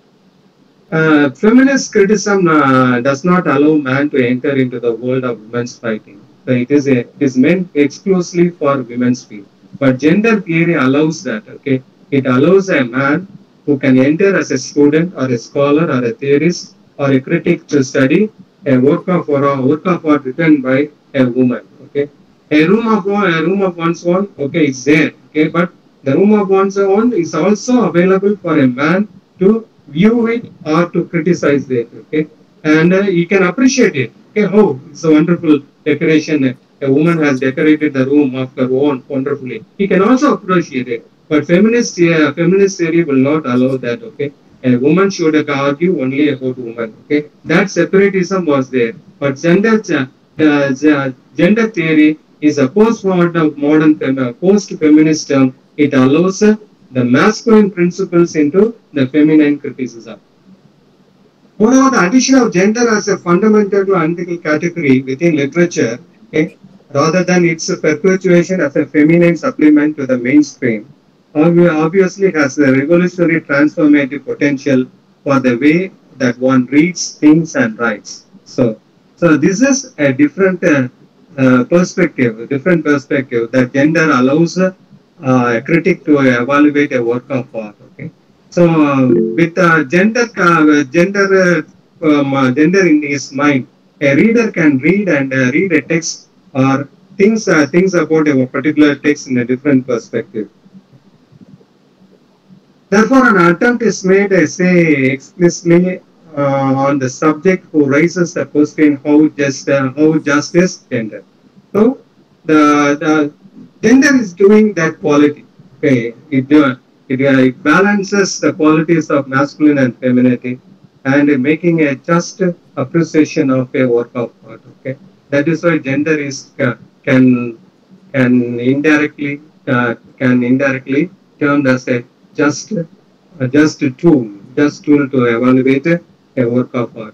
Uh, feminist criticism uh, does not allow man to enter into the world of women's fighting. So it is a, it is meant exclusively for women's field. But gender theory allows that. Okay, it allows a man who can enter as a student or a scholar or a theorist or a critic to study a work of or a work of art written by a woman. Okay, a room of one, a room of one's own. Okay, it's there. Okay, but the room of one's own is also available for a man to view it or to criticize it. Okay, and uh, you can appreciate it. Okay, oh, it's a wonderful decoration. A woman has decorated the room of her own wonderfully. He can also appreciate it. But feminist, uh, feminist theory will not allow that. Okay, a woman should argue only about women. Okay, that separatism was there. But gender, uh, gender theory is a post-modern, modern, post-feminist term. It allows uh, the masculine principles into the feminine criticism. Moreover, the addition of gender as a fundamental analytical category within literature, okay, rather than its perpetuation as a feminine supplement to the mainstream, obviously has a revolutionary transformative potential for the way that one reads, thinks, and writes. So, so this is a different uh, uh, perspective, a different perspective that gender allows uh, a critic to evaluate a work of art. Okay. So, uh, with uh, gender, uh, gender, uh, um, uh, gender in his mind, a reader can read and uh, read a text or things, uh, things about a particular text in a different perspective. Therefore, an attempt is made, I say, explicitly uh, on the subject who raises the question how just uh, how just is gender. So, the the gender is doing that quality. Okay, it uh, It, uh, it balances the qualities of masculine and femininity and uh, making a just appreciation of a work of art. Okay, that is why gender is uh, can can indirectly uh, can indirectly termed as a just uh, just tool, just tool to evaluate a, a work of art.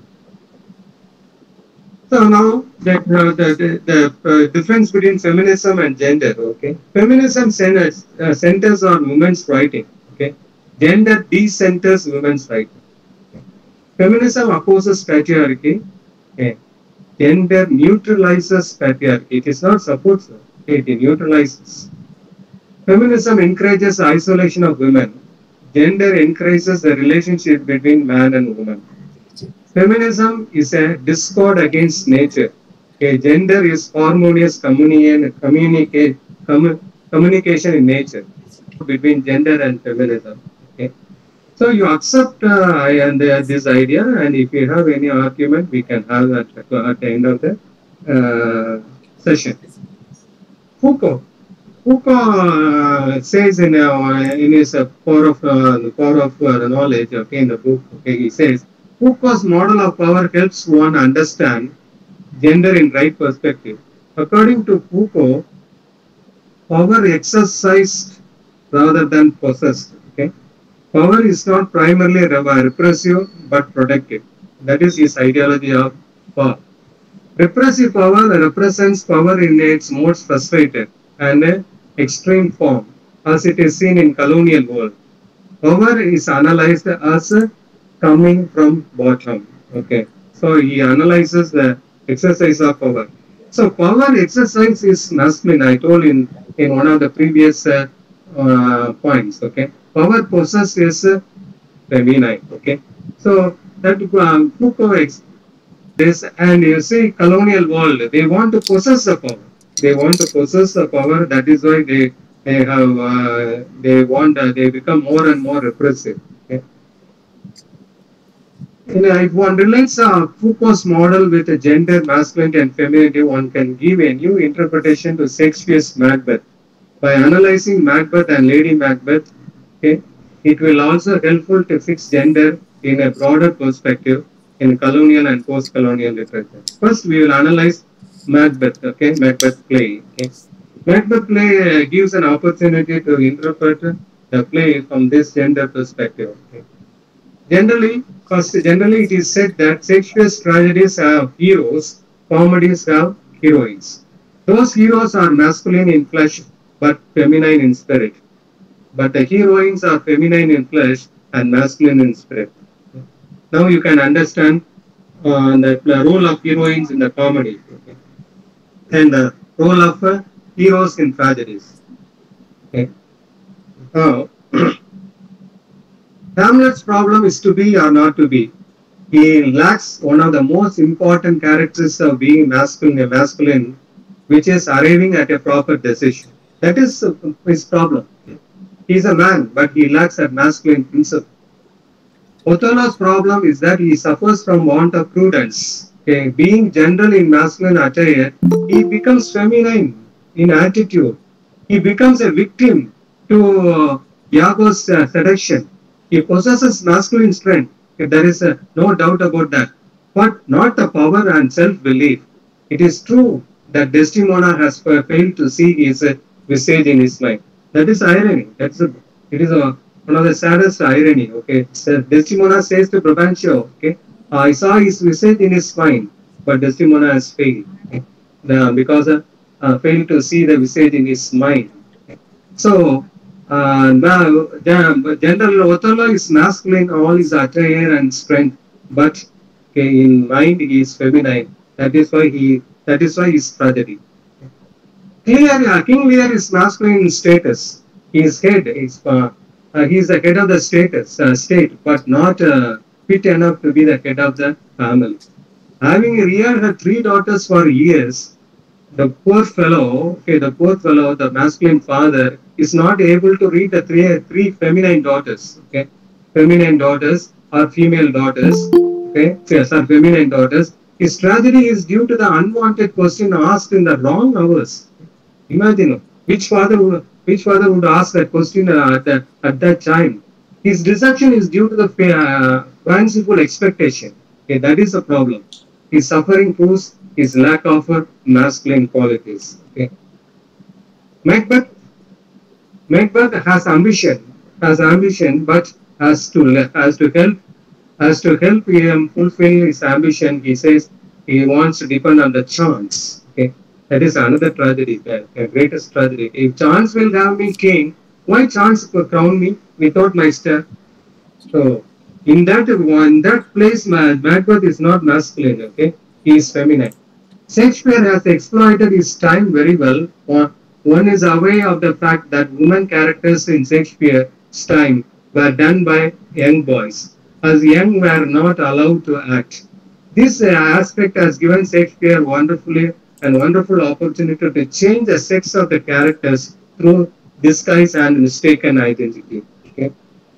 So now that uh, the, the, the uh, difference between feminism and gender, okay, feminism centers, uh, centers on women's writing, okay, gender decenters women's writing. Okay. Feminism opposes patriarchy, okay, gender neutralizes patriarchy. It is not supports, okay, it neutralizes. Feminism encourages the isolation of women. Gender encourages the relationship between man and woman. Feminism is a discord against nature. Okay, gender is harmonious communication, communicate, commu communication in nature between gender and feminism. Okay, so you accept uh, and uh, this idea, and if you have any argument, we can have that at the end of the uh, session. Foucault. Foucault uh, says in uh, in his uh, Power of uh, the Power of uh, Knowledge, okay, in the book, okay, he says. Foucault's model of power helps one understand gender in right perspective. According to Foucault, power exercised rather than possessed. Okay, power is not primarily repressive but protective. That is his ideology of power. Repressive power represents power in its most frustrated and uh, extreme form, as it is seen in colonial world. Power is analyzed as uh, coming from bottom. Okay, so he analyzes the exercise of power. So power exercise is masculine. I told in in one of the previous uh, uh, points. Okay, power possessed is uh, feminine. Okay, so that um, Foucault ex- this, and you see colonial world, they want to possess the power. They want to possess the power. That is why they they have uh, they want uh, they become more and more repressive. Okay? And, uh, if one relates uh, Foucault's model with a gender, masculinity and femininity, one can give a new interpretation to Shakespeare's Macbeth. By analyzing Macbeth and Lady Macbeth, okay, it will also helpful to fix gender in a broader perspective in colonial and post-colonial literature. First, we will analyze Macbeth, okay, Macbeth play. Okay. Macbeth play uh, gives an opportunity to interpret the play from this gender perspective. Okay. Generally, first, generally it is said that Shakespeare's tragedies have heroes, comedies have heroines. Those heroes are masculine in flesh but feminine in spirit. But the heroines are feminine in flesh and masculine in spirit. Now you can understand uh, the, the role of heroines in the comedy, okay, and the role of uh, heroes in tragedies. Okay. Now, Hamlet's problem is to be or not to be. He lacks one of the most important characteristics of being masculine, masculine, which is arriving at a proper decision. That is uh, his problem. He is a man, but he lacks that masculine principle. Othello's problem is that he suffers from want of prudence. Okay. Being general in masculine attire, he becomes feminine in attitude. He becomes a victim to uh, Iago's uh, seduction. He possesses masculine strength. Okay. There is uh, no doubt about that. But not the power and self-belief. It is true that Desdemona has failed to see his uh, visage in his life. That is irony. That's a, it is a, one of the saddest irony. Okay, so Desdemona says to Brabantio, okay, I saw his visage in his mind, but Desdemona has failed, okay, the, because uh, uh, failed to see the visage in his mind. Okay. So uh, now, General Othello is masculine, all his attire and strength, but okay, in mind he is feminine. That is why he. That is why his tragedy. Lear, uh, King Lear is masculine in status. His head is uh, uh, he is the head of the status uh, state, but not uh, fit enough to be the head of the family. Having reared her three daughters for years, the poor fellow, okay, the poor fellow, the masculine father, is not able to read the three three feminine daughters. Okay, feminine daughters or female daughters. Okay, yes, are feminine daughters. His tragedy is due to the unwanted question asked in the wrong hours. Imagine which father would, which father would ask that question uh, at, the, at that time. His deception is due to the uh, fanciful expectation. Okay, that is the problem. His suffering proves his lack of uh, masculine qualities. Okay. Macbeth, Macbeth has ambition, has ambition, but has to has to help has to help him fulfill his ambition. He says he wants to depend on the chance. Okay. That is another tragedy, the, the greatest tragedy. If chance will have me king, why chance will crown me without my star? So, in that one, that place, Macbeth is not masculine, okay? He is feminine. Shakespeare has exploited his time very well. One is aware of the fact that women characters in Shakespeare's time were done by young boys, as young were not allowed to act. This aspect has given Shakespeare wonderfully and wonderful opportunity to change the sex of the characters through disguise and mistaken identity. Okay.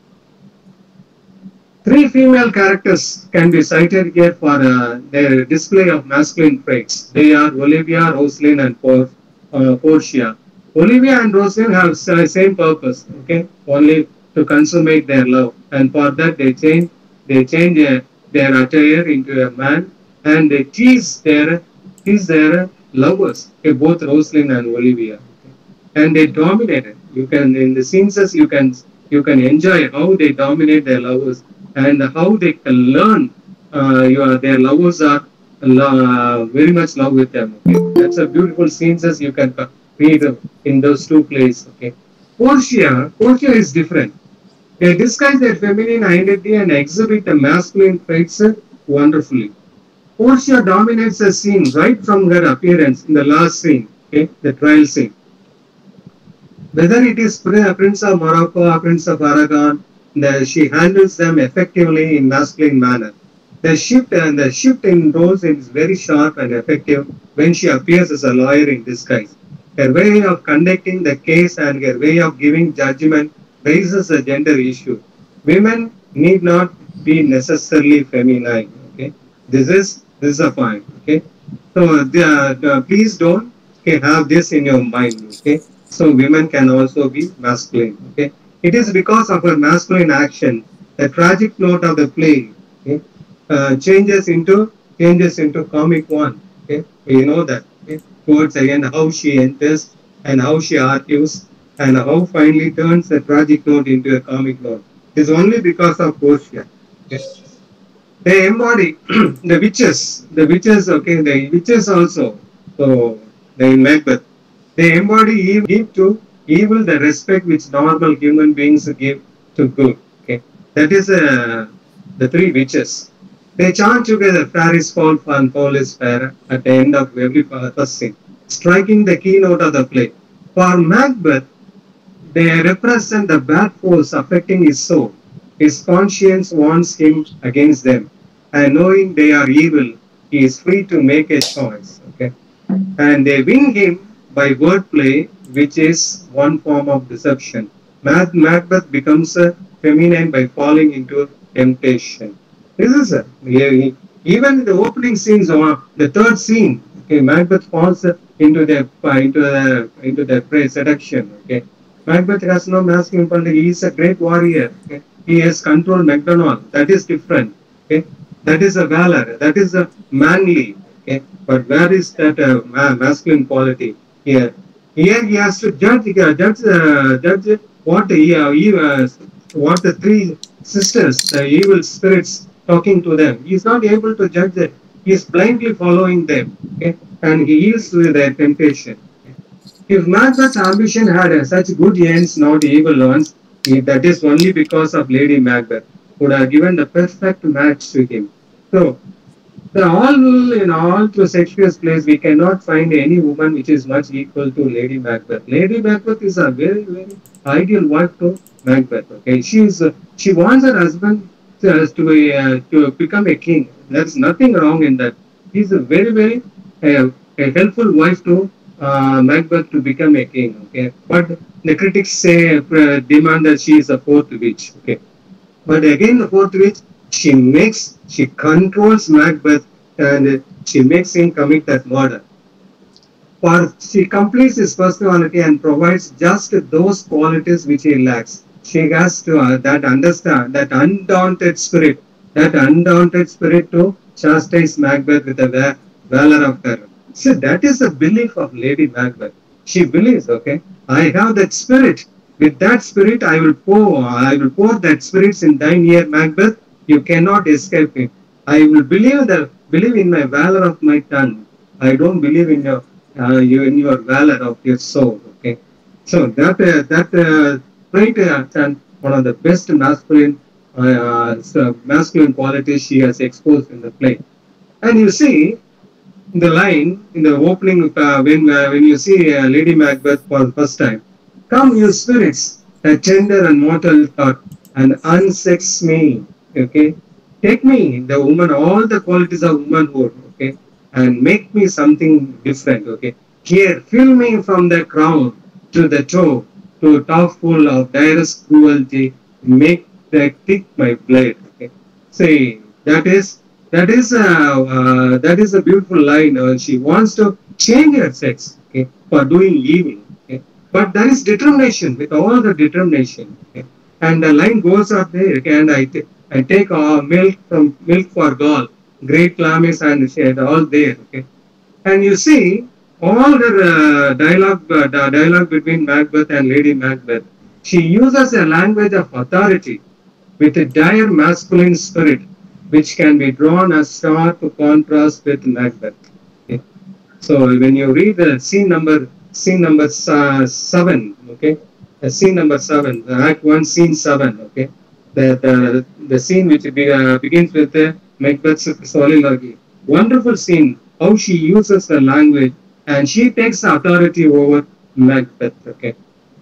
Three female characters can be cited here for uh, their display of masculine traits. They are Olivia, Rosalind, and Por uh, Portia. Olivia and Rosalind have the same purpose, okay, only to consummate their love, and for that they change they change uh, their attire into a man, and they tease their tease their lovers, okay, both Rosalind and Olivia, okay. And they dominate it. You can in the scenes you can you can enjoy how they dominate their lovers and how they can learn uh, your their lovers are uh, very much love with them. Okay, that's a beautiful scenes you can read in those two plays. Okay, Portia Portia is different. They disguise their feminine identity and exhibit the masculine traits wonderfully. Portia dominates the scene right from her appearance in the last scene, okay, the trial scene. Whether it is Prince of Morocco or Prince of Aragon, the, she handles them effectively in masculine manner. The shift and the shift in roles is very sharp and effective when she appears as a lawyer in disguise. Her way of conducting the case and her way of giving judgment raises a gender issue. Women need not be necessarily feminine. Okay, this is this is a point. Okay, so the, the, please don't okay, have this in your mind. Okay, so women can also be masculine. Okay, it is because of her masculine action, the tragic note of the play okay, uh, changes into changes into comic one. Okay, we know that. Okay? Towards the end, how she enters and how she argues and how finally turns the tragic note into a comic note. It's only because of Portia. Okay. They embody the witches, the witches, okay, the witches also. So, the Macbeth, they embody evil, give to evil the respect which normal human beings give to good. Okay, that is uh, the three witches. They chant together, fair is fall and fall is fair at the end of every first scene, striking the keynote of the play. For Macbeth, they represent the bad force affecting his soul. His conscience warns him against them, and knowing they are evil, he is free to make a choice. Okay, and they win him by wordplay, which is one form of deception. Macbeth becomes a feminine by falling into temptation. This is a, even the opening scenes or the third scene. Okay, Macbeth falls into the into the into the prey seduction. Okay, Macbeth has no masculine quality. He is a great warrior. Okay? He has controlled MacDonald. That is different. Okay, that is a valor. That is a manly. Okay, but where is that uh, masculine quality here? Here he has to judge uh, judge uh, judge what he, uh, he uh, what the three sisters, the evil spirits, talking to them. He is not able to judge them. He is blindly following them. Okay, and he yields to their temptation. If Macbeth's ambition had uh, such good ends, not evil ones, he, that is only because of Lady Macbeth, would have given the perfect match to him. So, the all in all through Shakespeare's plays, we cannot find any woman which is much equal to Lady Macbeth. Lady Macbeth is a very, very ideal wife to Macbeth. Okay, she is uh, she wants her husband to to, uh, to become a king. There's nothing wrong in that. He's a very, very uh, a helpful wife to uh, Macbeth to become a king. Okay, but the critics say uh, demand that she is a fourth witch. Okay, but again the fourth witch, she makes she controls Macbeth and she makes him commit that murder. For she completes his personality and provides just those qualities which he lacks. She has to uh, that understand that undaunted spirit, that undaunted spirit to chastise Macbeth with the valor of her. So that is the belief of Lady Macbeth. She believes, okay, I have that spirit. With that spirit, I will pour, I will pour that spirit in thine ear, Macbeth. You cannot escape it. I will believe that, believe in my valor of my tongue. I don't believe in your, uh, you in your valor of your soul. Okay, so that uh, that uh, trait uh, and one of the best masculine uh, so masculine qualities she has exposed in the play. And you see the line in the opening uh, when uh, when you see uh, Lady Macbeth for the first time. Come, you spirits, a tender and mortal thought, and unsex me. Okay, take me, the woman, all the qualities of womanhood. Okay, and make me something different. Okay, here, fill me from the crown to the toe, to a top full of direst cruelty. Make that thick my blade. Okay, say that is that is a uh, that is a beautiful line. Uh, she wants to change her sex. Okay, for doing evil. But there is determination, with all the determination. Okay? And the line goes up there, okay? And I, I take uh, milk from milk for gall, great clamis and shade, all there. Okay? And you see, all the uh, dialogue, uh, the dialogue between Macbeth and Lady Macbeth, she uses a language of authority with a dire masculine spirit, which can be drawn as stark contrast with Macbeth. Okay? So when you read the scene number Scene number uh, seven, okay. Uh, scene number seven, uh, Act One, Scene Seven, okay. The the the scene which be, uh, begins with uh, Macbeth's soliloquy. wonderful scene how she uses the language and she takes authority over Macbeth. Okay.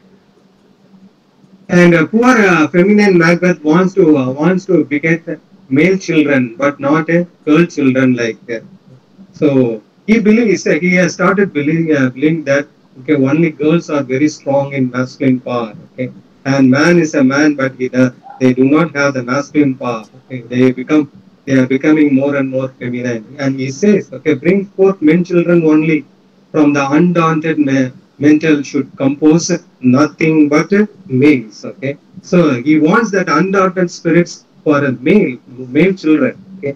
And uh, poor uh, feminine Macbeth wants to uh, wants to beget male children, but not a girl children like that. So he believes uh, he has started believing, uh, believing that okay, only girls are very strong in masculine power. Okay, and man is a man, but he does, they do not have the masculine power. Okay, they become they are becoming more and more feminine. And he says, okay, bring forth men children only from the undaunted men. Mental should compose nothing but males. Okay, so he wants that undaunted spirits for a male, male children. Okay,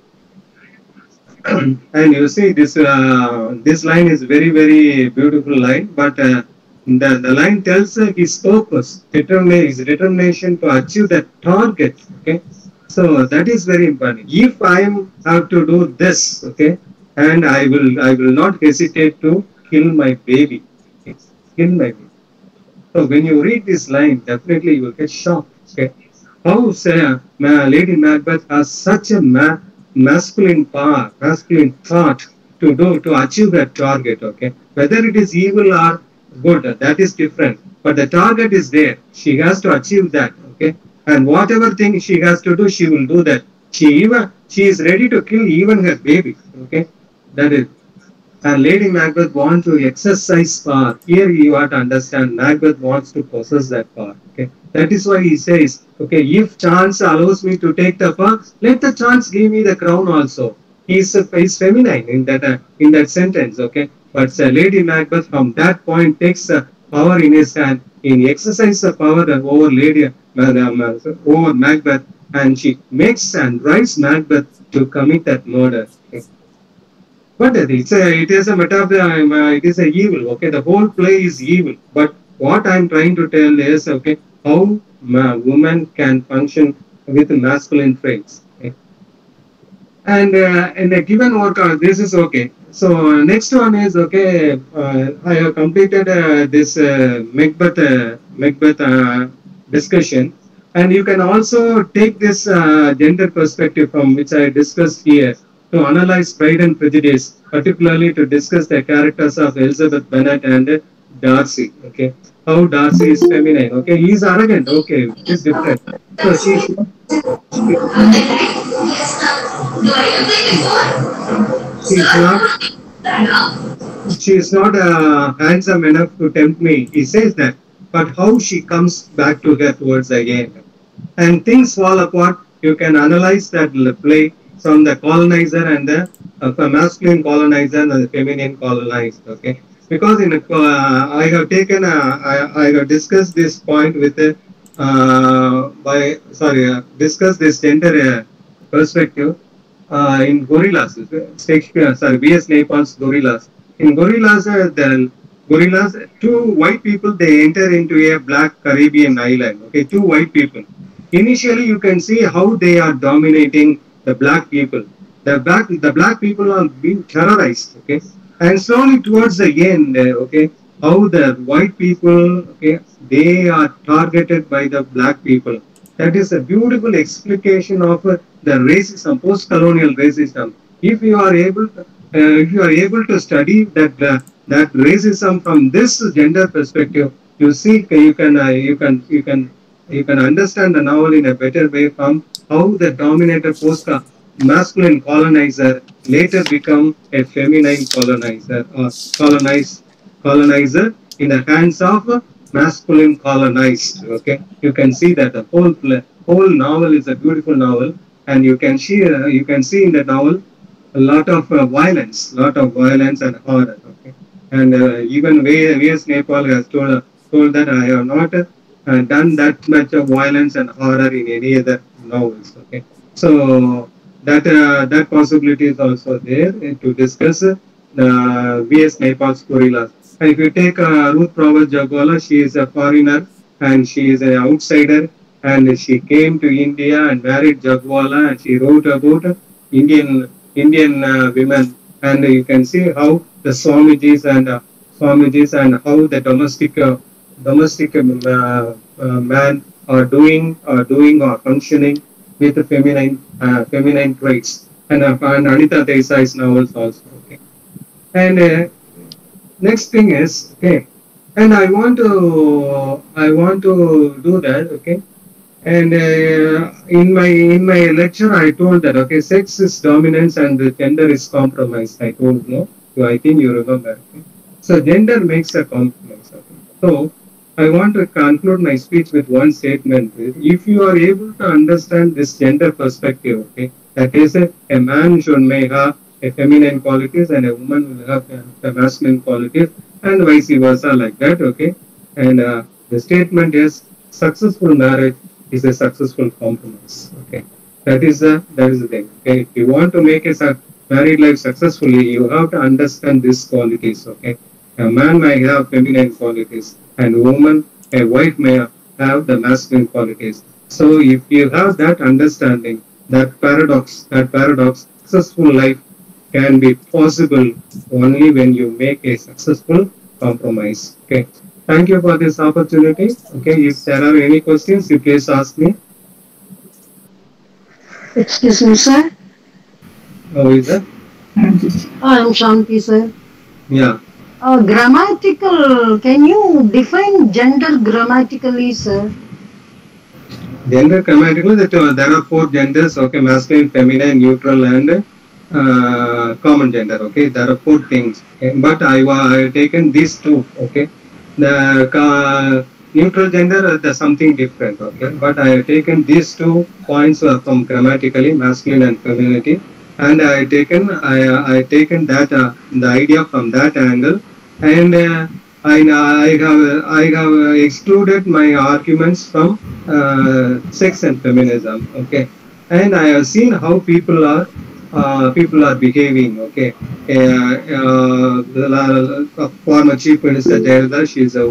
and you see this uh, this line is very very beautiful line, but uh, the the line tells uh, his purpose, determine his determination to achieve that target. Okay, so that is very important. If I am have to do this, okay, and I will I will not hesitate to kill my baby. Kill my baby. So when you read this line, definitely you will get shocked. Okay, how say uh, Lady Macbeth has such a ma masculine power, masculine thought to do to achieve that target. Okay, whether it is evil or good, that is different. But the target is there. She has to achieve that. Okay, and whatever thing she has to do, she will do that. She even she is ready to kill even her baby. Okay, that is. And Lady Macbeth wants to exercise power. Here you have to understand, Macbeth wants to possess that power. Okay, that is why he says, okay, if chance allows me to take the power, let the chance give me the crown also. He is is feminine in that uh, in that sentence. Okay, but uh, Lady Macbeth from that point takes the uh, power in his hand. He exercises the power over Lady uh, over Macbeth, and she makes and drives Macbeth to commit that murder. Okay. But it's a, it is a metaphor, uh, it is a evil, okay, the whole play is evil. But what I'm trying to tell is, okay, how a woman can function with masculine traits. Okay? And uh, in a given work, uh, this is okay. So uh, next one is, okay, uh, I have completed uh, this uh, Macbeth, uh, Macbeth uh, discussion. And you can also take this uh, gender perspective from which I discussed here, to analyze Pride and Prejudice, particularly to discuss the characters of Elizabeth Bennet and Darcy. Okay, how Darcy is feminine. Okay, he is arrogant. Okay, it is different. So she, she is not. She is not uh, handsome enough to tempt me. He says that, but how she comes back to her towards the end, and things fall apart. You can analyze that play from the colonizer and the uh, masculine colonizer and the feminine colonized. Okay, because in a, uh, I have taken a, I, I have discussed this point with a, uh, by sorry uh, discussed this gender uh, perspective uh, in Gorillas. Shakespeare, sorry, B S Naipaul's Gorillas. In Gorillas, uh, the Gorillas, two white people, they enter into a black Caribbean island. Okay, two white people. Initially, you can see how they are dominating the black people. The black, the black people are being terrorized, okay? And slowly towards the end, uh, okay, how the white people, okay, they are targeted by the black people. That is a beautiful explication of uh, the racism, post-colonial racism. If you are able, to, uh, if you are able to study that uh, that racism from this gender perspective, you see, you can, uh, you can, you can, you can understand the novel in a better way from how the dominated post masculine colonizer later become a feminine colonizer or colonized colonizer in the hands of masculine colonized. Okay, you can see that the whole whole novel is a beautiful novel, and you can see uh, you can see in the novel a lot of uh, violence, lot of violence and horror. Okay, and uh, even V S Naipaul has told uh, told that I have not uh, done that much of violence and horror in any other novels. Okay, so that uh, that possibility is also there to discuss uh, V S Naipaul's Gorillas. And if you take uh, Ruth Powers Jagwala, she is a foreigner and she is an outsider, and she came to India and married Jagwala, and she wrote about Indian Indian uh, women, and you can see how the Swamijis and uh, Swamijis and how the domestic uh, domestic uh, uh, man are doing, are doing or functioning with feminine uh, feminine traits. and, uh, and Anita Desai's novels also. Okay, and uh, next thing is, okay, and I want to I want to do that. Okay. And uh, in my in my lecture, I told that, okay, sex is dominance and the gender is compromise. I told, no, so I think you remember. Okay? So gender makes a compromise. Okay? So I want to conclude my speech with one statement. If you are able to understand this gender perspective, okay, that is, a, a man should may have a feminine qualities and a woman will have a, a masculine qualities, and vice versa, like that. Okay, and uh, the statement is successful marriage is a successful compromise. Okay, that is the that is the thing. Okay, if you want to make a married life successfully, you have to understand these qualities. Okay, a man may have feminine qualities, and a woman, a wife may have the masculine qualities. So, if you have that understanding, that paradox, that paradox, successful life can be possible only when you make a successful compromise. Okay. Thank you for this opportunity. Okay, if there are any questions, you please ask me. Excuse me, sir. How is that? I am Shanti, sir. Yeah. Uh, grammatical, can you define gender grammatically, sir? Gender grammatically, that uh, there are four genders. Okay, masculine, feminine, neutral, and uh, common gender. Okay, there are four things. Okay? But I have taken these two. Okay. The uh, neutral gender is something different, okay, but I have taken these two points uh, from grammatically, masculine and femininity, and I have taken I I taken that uh, the idea from that angle, and uh, I I have I have excluded my arguments from uh, sex and feminism, okay, and I have seen how people are uh, people are behaving, okay. Uh, uh, the uh, former Chief Minister Jayalalitha, she is a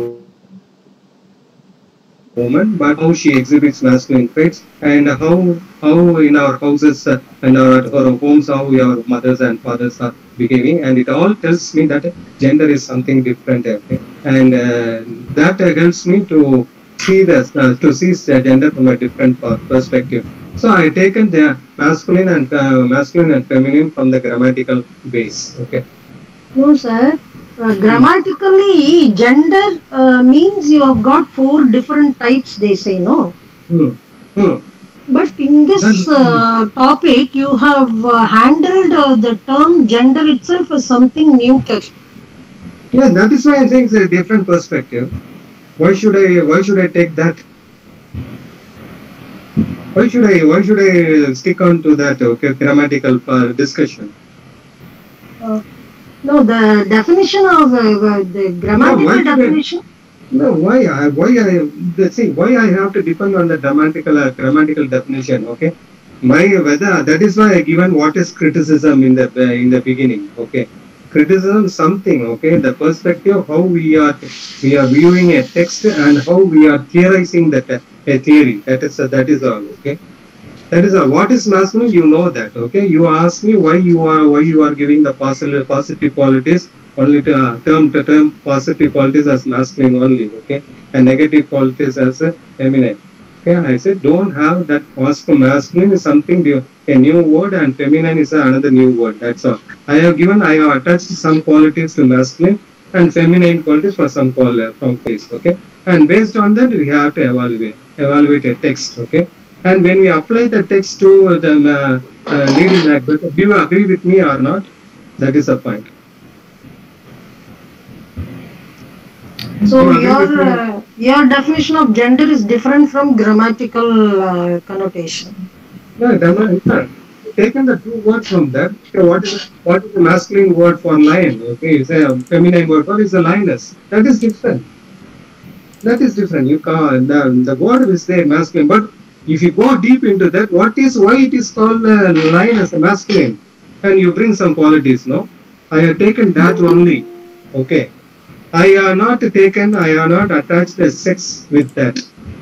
woman, but how she exhibits masculine traits, and how how in our houses uh, and our, our homes, how our mothers and fathers are behaving, and it all tells me that gender is something different, okay? And uh, that uh, helps me to see this uh, to see gender from a different perspective. So I have taken the masculine and uh, masculine and feminine from the grammatical base. Okay. No, sir. Uh, grammatically, gender uh, means you have got four different types. They say, no. Hmm. Hmm. But in this uh, topic, you have uh, handled uh, the term gender itself as something neuter. Yeah, that is why I think it's a different perspective. Why should I? Why should I take that? Why should I? Why should I stick on to that? Okay, grammatical uh, discussion. Uh, no, the definition of uh, the grammatical no, definition. I, no, why? I, why I? Let's see. Why I have to depend on the grammatical uh, grammatical definition? Okay, my whether that is why I given what is criticism in the uh, in the beginning. Okay, criticism something. Okay, the perspective how we are we are viewing a text and how we are theorizing that. Uh, a theory, that is uh, that is all, okay, that is all. What is masculine, you know that, okay. You ask me why you are why you are giving the positive positive qualities only to uh, term to term positive qualities as masculine only, okay, and negative qualities as a feminine, okay. I said don't have that. Masculine is something new, a new word, and feminine is another new word. That's all. I have given I have attached some qualities to masculine and feminine qualities for some qualities from face, okay. And based on that, we have to evaluate, evaluate a text, okay. And when we apply the text to the uh, uh, leading language, do you agree with me or not? That is the point. So your uh, your definition of gender is different from grammatical uh, connotation. Yeah, yeah. Taken the two words from that. Okay, what is what is the masculine word for lion? Okay, it's a feminine word for is a lioness. That is different. That is different. You can't, the, the word is there masculine, but if you go deep into that, what is why it is called a lion as a masculine, and you bring some qualities, no? I have taken that only. Okay. I have not taken, I have not attached the sex with that.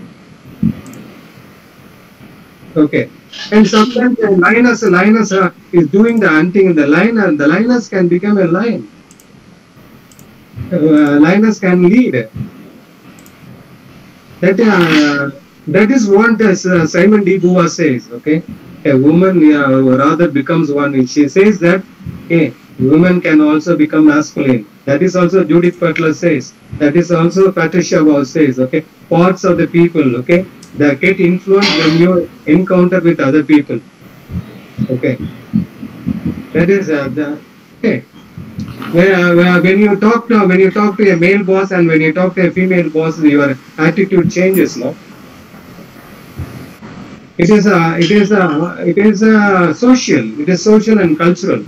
Okay. And sometimes the lioness, lioness uh, is doing the hunting in the lion, and the lioness can become a lion. Uh, lioness can lead. That uh, That is what uh, Simon de Beauvoir says. Okay, a woman uh, rather becomes one. She says that hey, women can also become masculine. That is also Judith Butler says. That is also Patricia Wall says. Okay, parts of the people. Okay, that get influenced when you encounter with other people. Okay, that is uh, the okay. When, uh, when you talk to when you talk to a male boss and when you talk to a female boss, your attitude changes, no? It is a, it is a, it is a social. It is social and cultural.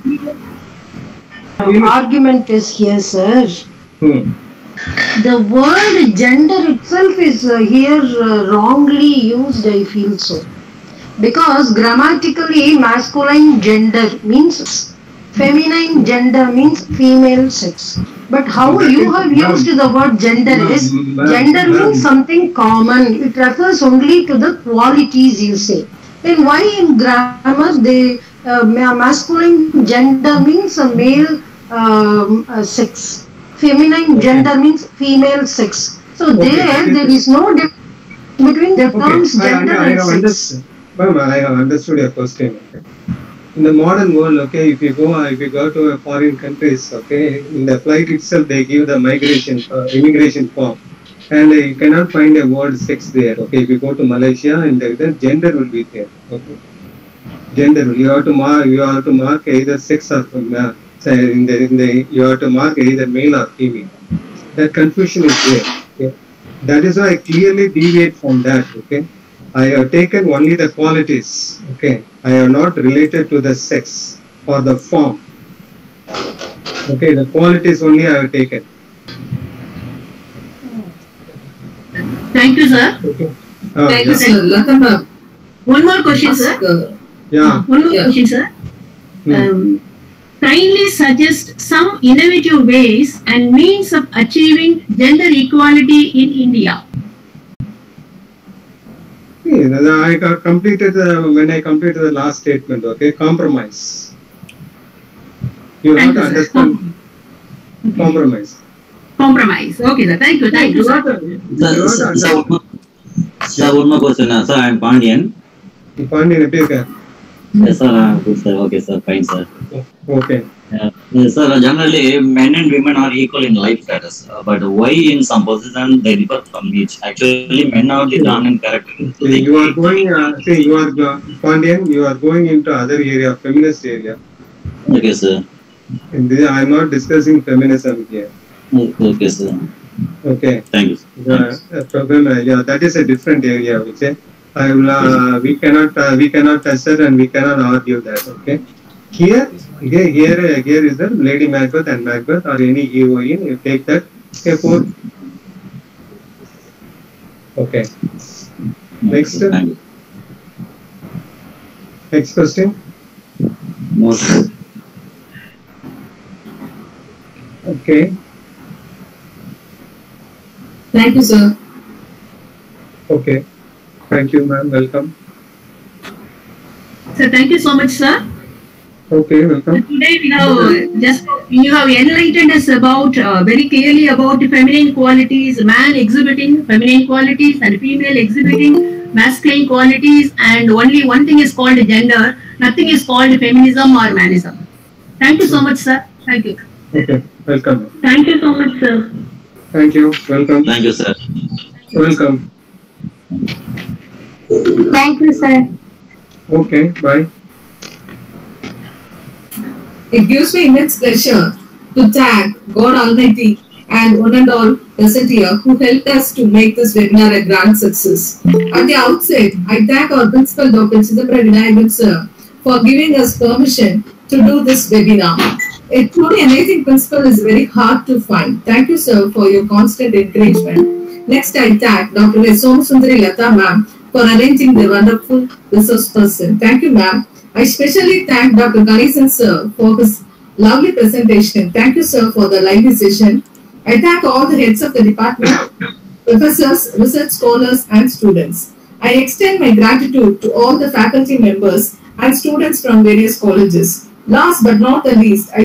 Argument is here, sir. Hmm. The word gender itself is uh, here uh, wrongly used, I feel so. Because grammatically masculine gender means feminine gender means female sex. But how you have used the word gender is, gender means something common. It refers only to the qualities you say. Then why in grammar they uh, masculine gender means a male um, uh, sex. Feminine gender means female sex. So Okay. there, there is no difference between the terms Okay, I, gender I, I and have sex. understood. Ma'am, I have understood your question. Okay. In the modern world, okay, if you go, if you go to a foreign countries, okay, in the flight itself they give the migration, uh, immigration form, and uh, you cannot find a word sex there. Okay, if you go to Malaysia, and the, the gender will be there. Okay, gender. You have to mark. You have to mark either sex or uh, in the in the. You have to mark either male or female. That confusion is there. Okay? That is why I clearly deviate from that. Okay. I have taken only the qualities. Okay, I have not related to the sex or the form. Okay, the qualities only I have taken. Thank you, sir. Okay. Uh, Thank yeah. you, sir. Lata ma'am. One more question, sir. Ask, uh, Yeah. One more Yeah. question, sir. Hmm. Um, kindly suggest some innovative ways and means of achieving gender equality in India. Yeah, I got completed uh, when I completed the last statement. Okay, compromise. You have Thank to you, sir. understand compromise. Compromise. Okay, sir. Thank you. Thank you, You have sir. to, Sir, you have to sir, understand. sir, one more, sir, one more question. uh, Sir, I am Pandian. Pandian, எப்படி இருக்க? Yes, sir, I am good, sir. Okay, sir, fine, sir. Okay. Uh, yes, sir, generally, men and women are equal in life status. Uh, but why in some position they differ from each? Actually, men are the dominant character. So See, they you are going. Uh, see, you are uh, Pandian. You are going into other area, feminist area. Okay, sir. In this, I am not discussing feminism here. Okay, sir. Okay. Thank you. Yeah, uh, problem, uh, yeah, that is a different area. We say, I will, uh, we cannot, uh, we cannot assert and we cannot argue that. Okay. Here, here, here, uh, here is the Lady Macbeth and Macbeth or any heroine. You take that. Okay, four. Okay. Next. Okay, thank you. Next question. More, sir. Okay. Thank you, sir. Okay. Thank you, ma'am. Welcome. So thank you so much, sir. Okay, welcome. Today we have uh, just you have enlightened us about uh, very clearly about the feminine qualities, man exhibiting feminine qualities and female exhibiting masculine qualities, and only one thing is called gender. Nothing is called feminism or manism. Thank you so much, sir. Thank you. Okay, welcome. Thank you so much, sir. Thank you. Welcome. Thank you, sir. Welcome. Thank you, sir. Okay, bye. It gives me immense pleasure to thank God Almighty and one and all present here who helped us to make this webinar a grand success. At the outset, I thank our principal, Doctor Chidambaram Vinayagan sir, for giving us permission to do this webinar. A truly amazing principal is very hard to find. Thank you, sir, for your constant encouragement. Next, I thank Doctor Somasundari Lata ma'am for arranging the wonderful resource person. Thank you, ma'am. I especially thank Doctor Ganesan sir for his lovely presentation. Thank you, sir, for the lively session. I thank all the heads of the department, professors, research scholars, and students. I extend my gratitude to all the faculty members and students from various colleges. Last but not the least, I